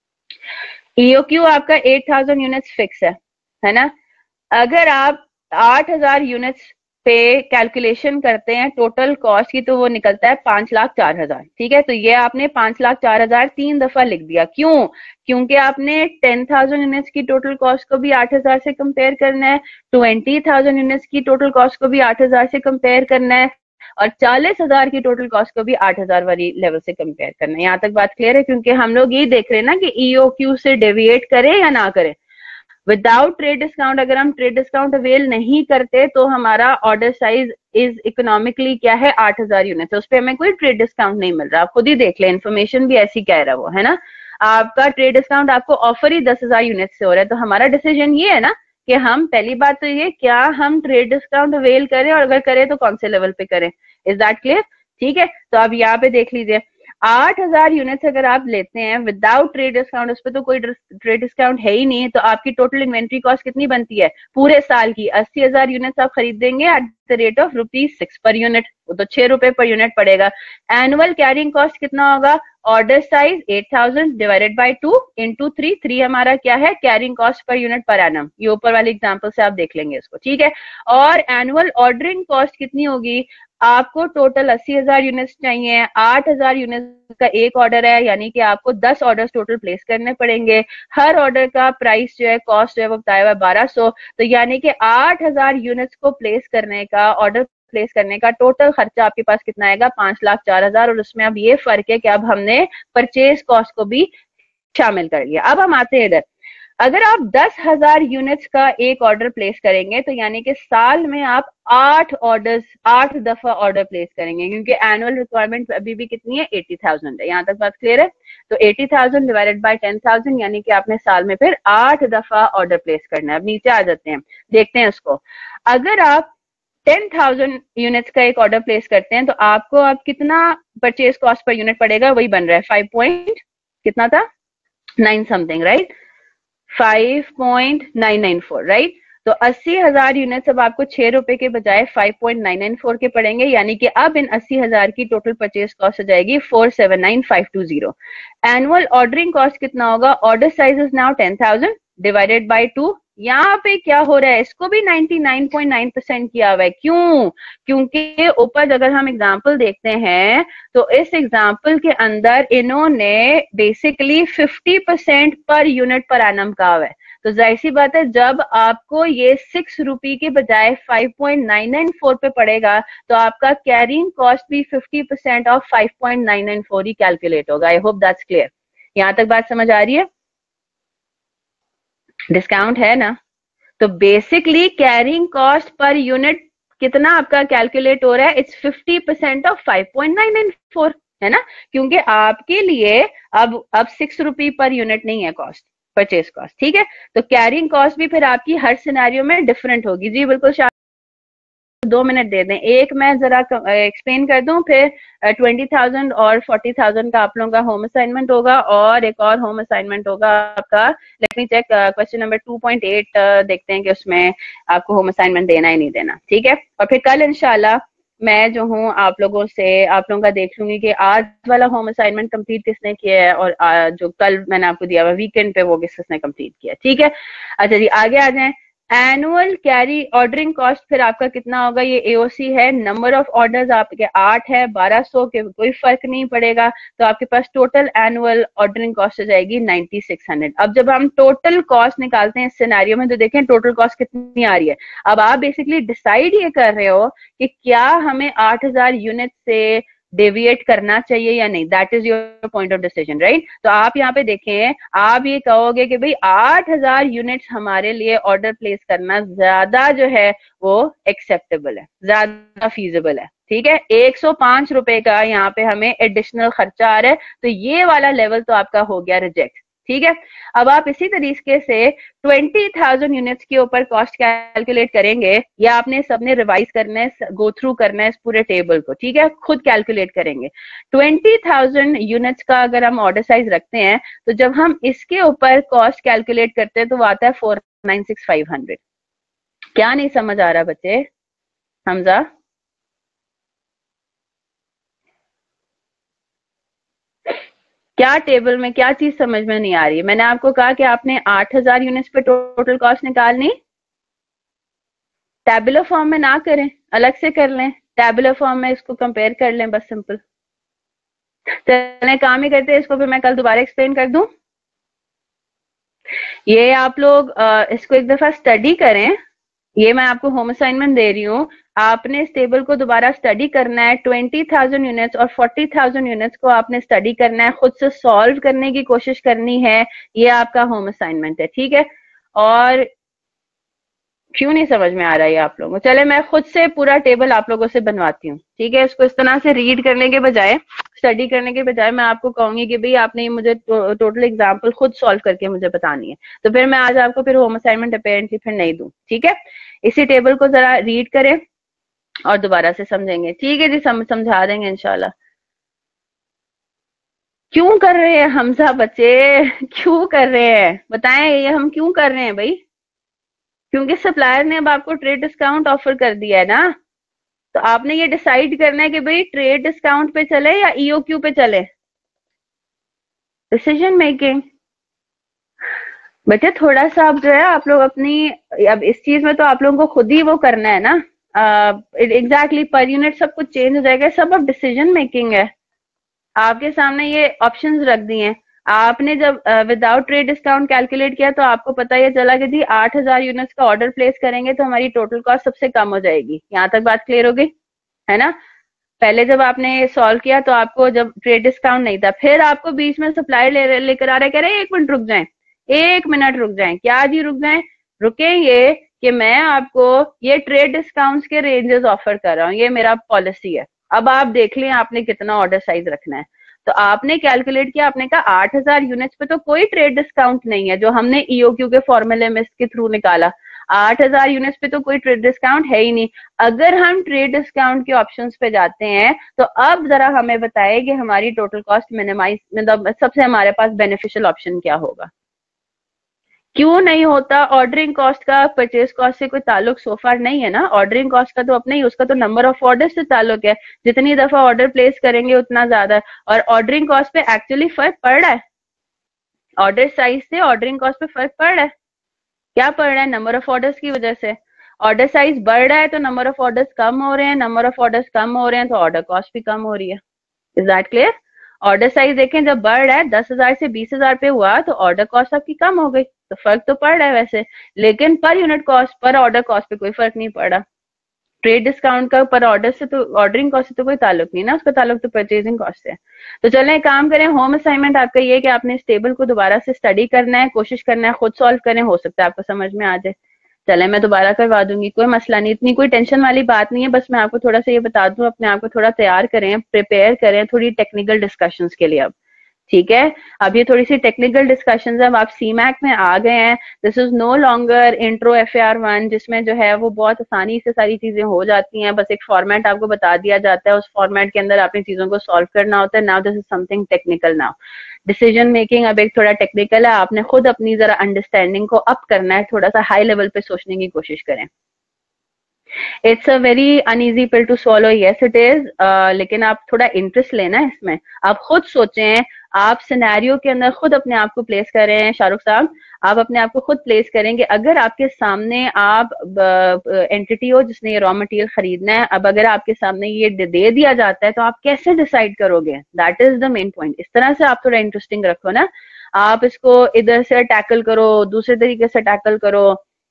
ईओक्यू आपका 8,000 यूनिट्स फिक्स है ना। अगर आप 8,000 यूनिट्स पे कैलकुलेशन करते हैं टोटल कॉस्ट की, तो वो निकलता है 5,04,000। ठीक है, तो ये आपने 5,04,000 3 दफा लिख दिया। क्यों, क्योंकि आपने 10,000 यूनिट्स की टोटल कॉस्ट को भी 8,000 से कंपेयर करना है, 20,000 यूनिट्स की टोटल कॉस्ट को भी 8,000 से कंपेयर करना है, और 40,000 की टोटल कॉस्ट को भी 8,000 वाली लेवल से कंपेयर करना है। यहाँ तक बात क्लियर है, क्योंकि हम लोग ये देख रहे हैं ना कि ईओक्यू से डेविएट करे या ना करे। विदाउट ट्रेड डिस्काउंट अगर हम ट्रेड डिस्काउंट अवेल नहीं करते तो हमारा ऑर्डर साइज इज इकोनॉमिकली क्या है, 8,000 यूनिट, उस पर हमें कोई ट्रेड डिस्काउंट नहीं मिल रहा। आप खुद ही देख ले, इन्फॉर्मेशन भी ऐसी कह रहा है वो, है ना। आपका ट्रेड डिस्काउंट आपको ऑफर ही 10,000 यूनिट से हो रहा है। तो हमारा डिसीजन ये है ना कि हम, पहली बात तो ये, क्या हम ट्रेड डिस्काउंट अवेल करें, और अगर करें तो कौन से लेवल पे करें। Is that clear. ठीक है, तो अब यहाँ पे देख लीजिए, 8,000 यूनिट्स अगर आप लेते हैं विदाउट ट्रेड डिस्काउंट, उस पर तो कोई ट्रेड डिस्काउंट है ही नहीं, तो आपकी टोटल इन्वेंट्री कॉस्ट कितनी बनती है पूरे साल की, 80,000 यूनिट्स आप खरीदेंगे at the rate of ₹6 per unit, वो तो 6 रुपए पर यूनिट पड़ेगा। एनुअल कैरिंग कॉस्ट कितना होगा, order size 8,000 divided by 2 into 3 हमारा क्या है, carrying cost per unit per annum. ये ऊपर वाले एग्जाम्पल से आप देख लेंगे इसको। ठीक है, और एनुअल ऑर्डरिंग कॉस्ट कितनी होगी, आपको टोटल 80,000 यूनिट्स चाहिए, 8,000 यूनिट्स का एक ऑर्डर है, यानी कि आपको 10 ऑर्डर्स टोटल प्लेस करने पड़ेंगे। हर ऑर्डर का प्राइस जो है, कॉस्ट जो है वो बताया हुआ 1,200, तो यानी कि 8,000 यूनिट्स को प्लेस करने का, ऑर्डर प्लेस करने का टोटल खर्चा आपके पास कितना आएगा, 5,04,000, और उसमें अब ये फर्क है कि अब हमने परचेज कॉस्ट को भी शामिल कर लिया। अब हम आते हैं इधर, अगर आप 10,000 यूनिट्स का एक ऑर्डर प्लेस करेंगे तो यानी कि साल में आप 8 दफा ऑर्डर प्लेस करेंगे, क्योंकि एनुअल रिक्वायरमेंट अभी भी कितनी है, 80,000 है। यहां तक बात क्लियर है? तो 80,000 डिवाइडेड बाय 10,000 यानी कि आपने साल में फिर 8 दफा ऑर्डर प्लेस करना है। अब नीचे आ जाते हैं, देखते हैं उसको। अगर आप 10,000 यूनिट्स का एक ऑर्डर प्लेस करते हैं तो आपको अब कितना परचेज कॉस्ट पर यूनिट पड़ेगा, वही बन रहा है 5 पॉइंट कितना था, 9 समथिंग, राइट, 5.994, राइट। तो 80,000 यूनिट्स अब आपको 6 रुपए के बजाय 5.994 के पड़ेंगे, यानी कि अब इन 80,000 की टोटल परचेज कॉस्ट हो जाएगी 479,520। एनुअल ऑर्डरिंग कॉस्ट कितना होगा, order size is now 10,000 divided by 2। यहाँ पे क्या हो रहा है, इसको भी 99.9% किया हुआ है। क्यों? क्योंकि ऊपर अगर हम एग्जाम्पल देखते हैं तो इस एग्जाम्पल के अंदर इन्होंने बेसिकली 50% पर यूनिट पर एनम कहा हुआ है। तो जाहिर सी बात है, जब आपको ये 6 रुपए के बजाय 5.994 पे पड़ेगा तो आपका कैरिंग कॉस्ट भी 50% ऑफ 5.994 ही कैलकुलेट होगा। I hope that's clear. यहां तक बात समझ आ रही है? डिस्काउंट है ना? तो basically carrying cost per unit कितना आपका कैलकुलेट हो रहा है, इट्स 50% ऑफ 5.994, है ना? क्योंकि आपके लिए अब 6 रुपए पर यूनिट नहीं है कॉस्ट, परचेज कॉस्ट, ठीक है? तो कैरिंग कॉस्ट भी फिर आपकी हर सिनेरियो में डिफरेंट होगी। जी बिल्कुल, 2 मिनट दे दें, एक मैं जरा एक्सप्लेन कर दूं, फिर 20,000 और 40,000 का आप लोगों का होम असाइनमेंट होगा, और एक और होम असाइनमेंट होगा आपका, let me check, question number 2.8 देखते हैं कि उसमें आपको होम असाइनमेंट देना ही नहीं देना, ठीक है? और फिर कल इंशाल्लाह मैं जो हूँ आप लोगों का देख लूंगी कि आज वाला होम असाइनमेंट कंप्लीट किसने किया है, और जो कल मैंने आपको दिया हुआ वीकेंड पे वो किसने कंप्लीट किया, ठीक है? अच्छा जी, आगे आ जाएं। एनुअल कैरी ऑर्डरिंग कॉस्ट फिर आपका कितना होगा, ये एओसी है, नंबर ऑफ ऑर्डर्स आपके 8 है, 1200 के कोई फर्क नहीं पड़ेगा, तो आपके पास टोटल एनुअल ऑर्डरिंग कॉस्ट हो जाएगी 9600। अब जब हम टोटल कॉस्ट निकालते हैं इस सिनेरियो में तो देखें टोटल कॉस्ट कितनी आ रही है। अब आप बेसिकली डिसाइड ये कर रहे हो कि क्या हमें 8,000 यूनिट से डेविएट करना चाहिए या नहीं, that is your point of decision, right? तो आप यहाँ पे देखें, आप ये कहोगे कि भाई 8,000 यूनिट्स हमारे लिए ऑर्डर प्लेस करना ज्यादा जो है वो एक्सेप्टेबल है, ज्यादा फीजिबल है, ठीक है? 105 रुपए का यहाँ पे हमें एडिशनल खर्चा आ रहा है, तो ये वाला लेवल तो आपका हो गया रिजेक्ट, ठीक है? अब आप इसी तरीके से 20,000 यूनिट्स के ऊपर कॉस्ट कैलकुलेट करेंगे, या आपने सबने रिवाइज करना है, गो थ्रू करना है इस पूरे टेबल को, ठीक है? खुद कैलकुलेट करेंगे। 20,000 यूनिट्स का अगर हम ऑर्डर साइज रखते हैं तो जब हम इसके ऊपर कॉस्ट कैलकुलेट करते हैं तो वो आता है 496,500। क्या नहीं समझ आ रहा बच्चे? हमजा, क्या टेबल में क्या चीज समझ में नहीं आ रही है? मैंने आपको कहा कि आपने 8,000 यूनिट्स पे टोटल कॉस्ट निकालनी, टैबुलर फॉर्म में ना करें, अलग से कर लें, टैबुलर फॉर्म में इसको कंपेयर कर लें, बस सिंपल। चलें काम ही करते हैं इसको, फिर मैं कल दोबारा एक्सप्लेन कर दूं। ये आप लोग इसको एक दफा स्टडी करें, ये मैं आपको होम असाइनमेंट दे रही हूँ, आपने इस टेबल को दोबारा स्टडी करना है। 20,000 यूनिट्स और 40,000 यूनिट्स को आपने स्टडी करना है, खुद से सॉल्व करने की कोशिश करनी है, ये आपका होम असाइनमेंट है, ठीक है? और क्यों नहीं समझ में आ रहा है आप लोगों को? चले मैं खुद से पूरा टेबल आप लोगों से बनवाती हूँ, ठीक है? इसको इस तरह से रीड करने के बजाय, स्टडी करने के बजाय मैं आपको कहूंगी कि भाई आपने मुझे टोटल एग्जाम्पल खुद सॉल्व करके मुझे बतानी है, तो फिर मैं आज आपको फिर होम असाइनमेंट अपेरेंटली फिर नहीं दूं, ठीक है? इसी टेबल को जरा रीड करें और दोबारा से समझेंगे, ठीक है जी? समझा देंगे इंशाल्लाह। क्यों कर रहे हैं हमजा बच्चे, क्यों कर रहे हैं बताएं, ये हम क्यों कर रहे हैं भाई? क्योंकि सप्लायर ने अब आपको ट्रेड डिस्काउंट ऑफर कर दिया है ना, तो आपने ये डिसाइड करना है कि भाई ट्रेड डिस्काउंट पे चले या ईओक्यू पे चले। डिसीजन मेकिंग बच्चे, थोड़ा सा आप जो है आप लोग अपनी, अब इस चीज में तो आप लोगों को खुद ही वो करना है ना, एग्जैक्टली पर यूनिट सब कुछ चेंज हो जाएगा, सब अब डिसीजन मेकिंग है। आपके सामने ये ऑप्शंस रख दिए हैं, आपने जब विदाउट ट्रेड डिस्काउंट कैलकुलेट किया तो आपको पता ये चला कि जी 8,000 यूनिट्स का ऑर्डर प्लेस करेंगे तो हमारी टोटल कॉस्ट सबसे कम हो जाएगी। यहाँ तक बात क्लियर होगी? है ना। पहले जब आपने सॉल्व किया तो आपको जब ट्रेड डिस्काउंट नहीं था, फिर आपको बीच में सप्लाई लेकर आ रहे, कह रहे 1 मिनट रुक जाएं, 1 मिनट रुक जाएं, क्या जी रुक जाएं, रुकेंगे कि मैं आपको ये ट्रेड डिस्काउंट्स के रेंजेस ऑफर कर रहा हूँ, ये मेरा पॉलिसी है। अब आप देख लें आपने कितना ऑर्डर साइज रखना है। तो आपने कैलकुलेट किया, आपने कहा 8000 यूनिट्स पे तो कोई ट्रेड डिस्काउंट नहीं है, जो हमने ईओक्यू के फॉर्मूले में इसके थ्रू निकाला, 8000 यूनिट्स पे तो कोई ट्रेड डिस्काउंट है ही नहीं। अगर हम ट्रेड डिस्काउंट के ऑप्शंस पे जाते हैं तो अब जरा हमें बताइए कि हमारी टोटल कॉस्ट मिनिमाइज, मतलब सबसे हमारे पास बेनिफिशियल ऑप्शन क्या होगा। क्यों नहीं होता? ऑर्डरिंग कॉस्ट का परचेज कॉस्ट से कोई ताल्लुक सोफार नहीं है ना। ऑर्डरिंग कॉस्ट का तो अपने ही, उसका तो नंबर ऑफ ऑर्डर से ताल्लुक है, जितनी दफा ऑर्डर प्लेस करेंगे उतना ज्यादा। और ऑर्डरिंग कॉस्ट पे एक्चुअली फर्क पड़ रहा है, ऑर्डर साइज से ऑर्डरिंग कॉस्ट पे फर्क पड़ रहा है। क्या पड़ रहा है? नंबर ऑफ ऑर्डर्स की वजह से। ऑर्डर साइज बढ़ रहा है तो नंबर ऑफ ऑर्डर्स कम हो रहे हैं, नंबर ऑफ ऑर्डर्स कम हो रहे हैं तो ऑर्डर कॉस्ट भी कम हो रही है। Is that clear? Order size देखें, जब बढ़ रहा है 10,000 से 20,000 पे हुआ तो ऑर्डर कॉस्ट आपकी कम हो गई, तो फर्क तो पड़ रहा है वैसे, लेकिन per unit cost, per order cost पे कोई फर्क नहीं पड़ रहा। ट्रेड डिस्काउंट का पर ऑर्डर से तो, ऑर्डरिंग कॉस्ट से तो कोई ताल्लुक नहीं ना, उसका ताल्लुक तो परचेजिंग कॉस्ट से है। तो चलें काम करें, होम असाइनमेंट आपका ये कि आपने इस टेबल को दोबारा से स्टडी करना है, कोशिश करना है खुद सॉल्व करें, हो सकता है आपको समझ में आ जाए। चले मैं दोबारा करवा दूंगी, कोई मसला नहीं, इतनी कोई टेंशन वाली बात नहीं है, बस मैं आपको थोड़ा सा ये बता दूं, अपने आप को थोड़ा तैयार करें, प्रिपेयर करें थोड़ी टेक्निकल डिस्कशंस के लिए अब। ठीक है, अब ये थोड़ी सी टेक्निकल डिस्कशंस, अब आप सीमैक में आ गए हैं, this is no longer intro FAR1 जिसमें जो है वो बहुत आसानी से सारी चीजें हो जाती हैं, बस एक फॉर्मेट आपको बता दिया जाता है, उस फॉर्मेट के अंदर आपने चीजों को सॉल्व करना होता है। Now this is something technical. Now decision making अब एक थोड़ा टेक्निकल है, आपने खुद अपनी जरा अंडरस्टैंडिंग को अप करना है, थोड़ा सा हाई लेवल पे सोचने की कोशिश करें। It's a very uneasy pill to swallow, yes it is, लेकिन आप थोड़ा इंटरेस्ट लेना है इसमें, आप खुद सोचें, आप सिनेरियो के अंदर खुद अपने आप को प्लेस करें। शाहरुख साहब, आप अपने आप को खुद प्लेस करेंगे, अगर आपके सामने आप एंटिटी हो जिसने ये रॉ मटेरियल खरीदना है, अब अगर आपके सामने ये दे दिया जाता है तो आप कैसे डिसाइड करोगे, that is the main point. इस तरह से आप थोड़ा इंटरेस्टिंग रखो ना, आप इसको इधर से टैकल करो, दूसरे तरीके से टैकल करो।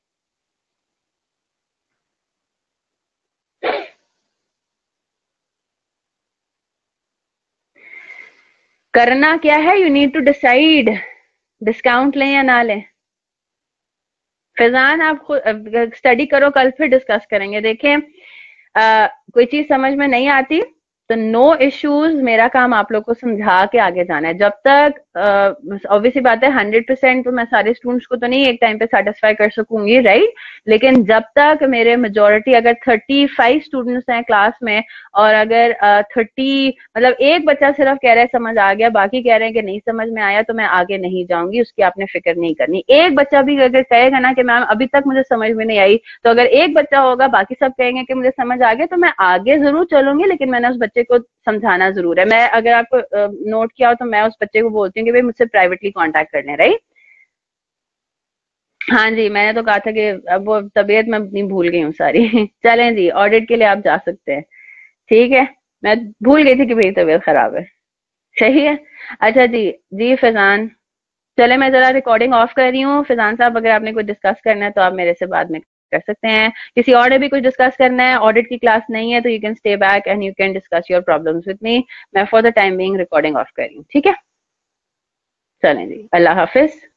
करना क्या है, you need to decide, discount लें या ना लें। फैजान आप खुद स्टडी करो, कल फिर डिस्कस करेंगे। देखें कोई चीज समझ में नहीं आती तो नो इश्यूज, मेरा काम आप लोग को समझा के आगे जाना है। जब तक ऑब्वियसली बात है 100% तो मैं सारे स्टूडेंट्स को तो नहीं एक टाइम पे सेटिस्फाई कर सकूंगी, राइट, लेकिन जब तक मेरे मेजोरिटी, अगर 35 स्टूडेंट्स हैं क्लास में और अगर 30, मतलब एक बच्चा सिर्फ कह रहा है समझ आ गया, बाकी कह रहे हैं कि नहीं समझ में आया, तो मैं आगे नहीं जाऊंगी, उसकी आपने फिक्र नहीं करनी। एक बच्चा भी अगर कहेगा ना कि मैम अभी तक मुझे समझ में नहीं आई, तो अगर एक बच्चा होगा, बाकी सब कहेंगे कि मुझे समझ आ गया, तो मैं आगे जरूर चलूंगी, लेकिन मैंने उस बच्चे को समझाना जरूर है। मैं, अगर आपको नोट किया हो तो मैं उस बच्चे को बोलती हूँ कि भाई मुझसे प्राइवेटली कांटेक्ट कर लें, राइट। हाँ जी, मैंने तो कहा था कि अब वो तबीयत मैं अपनी भूल गई हूँ सारी चलें जी, ऑडिट के लिए आप जा सकते हैं। ठीक है, मैं भूल गई थी कि मेरी तबीयत खराब है। सही है, अच्छा जी। जी फैजान, चले मैं जरा रिकॉर्डिंग ऑफ कर रही हूँ। फैजान साहब, अगर आपने कुछ डिस्कस करना है तो आप मेरे से बाद में कर सकते हैं। किसी और ने भी कुछ डिस्कस करना है, ऑडिट की क्लास नहीं है, तो you can stay back and you can discuss your problems with me. मैं for the time being recording off कर रही हूँ, ठीक है। चलें जी, अल्लाह हाफिज।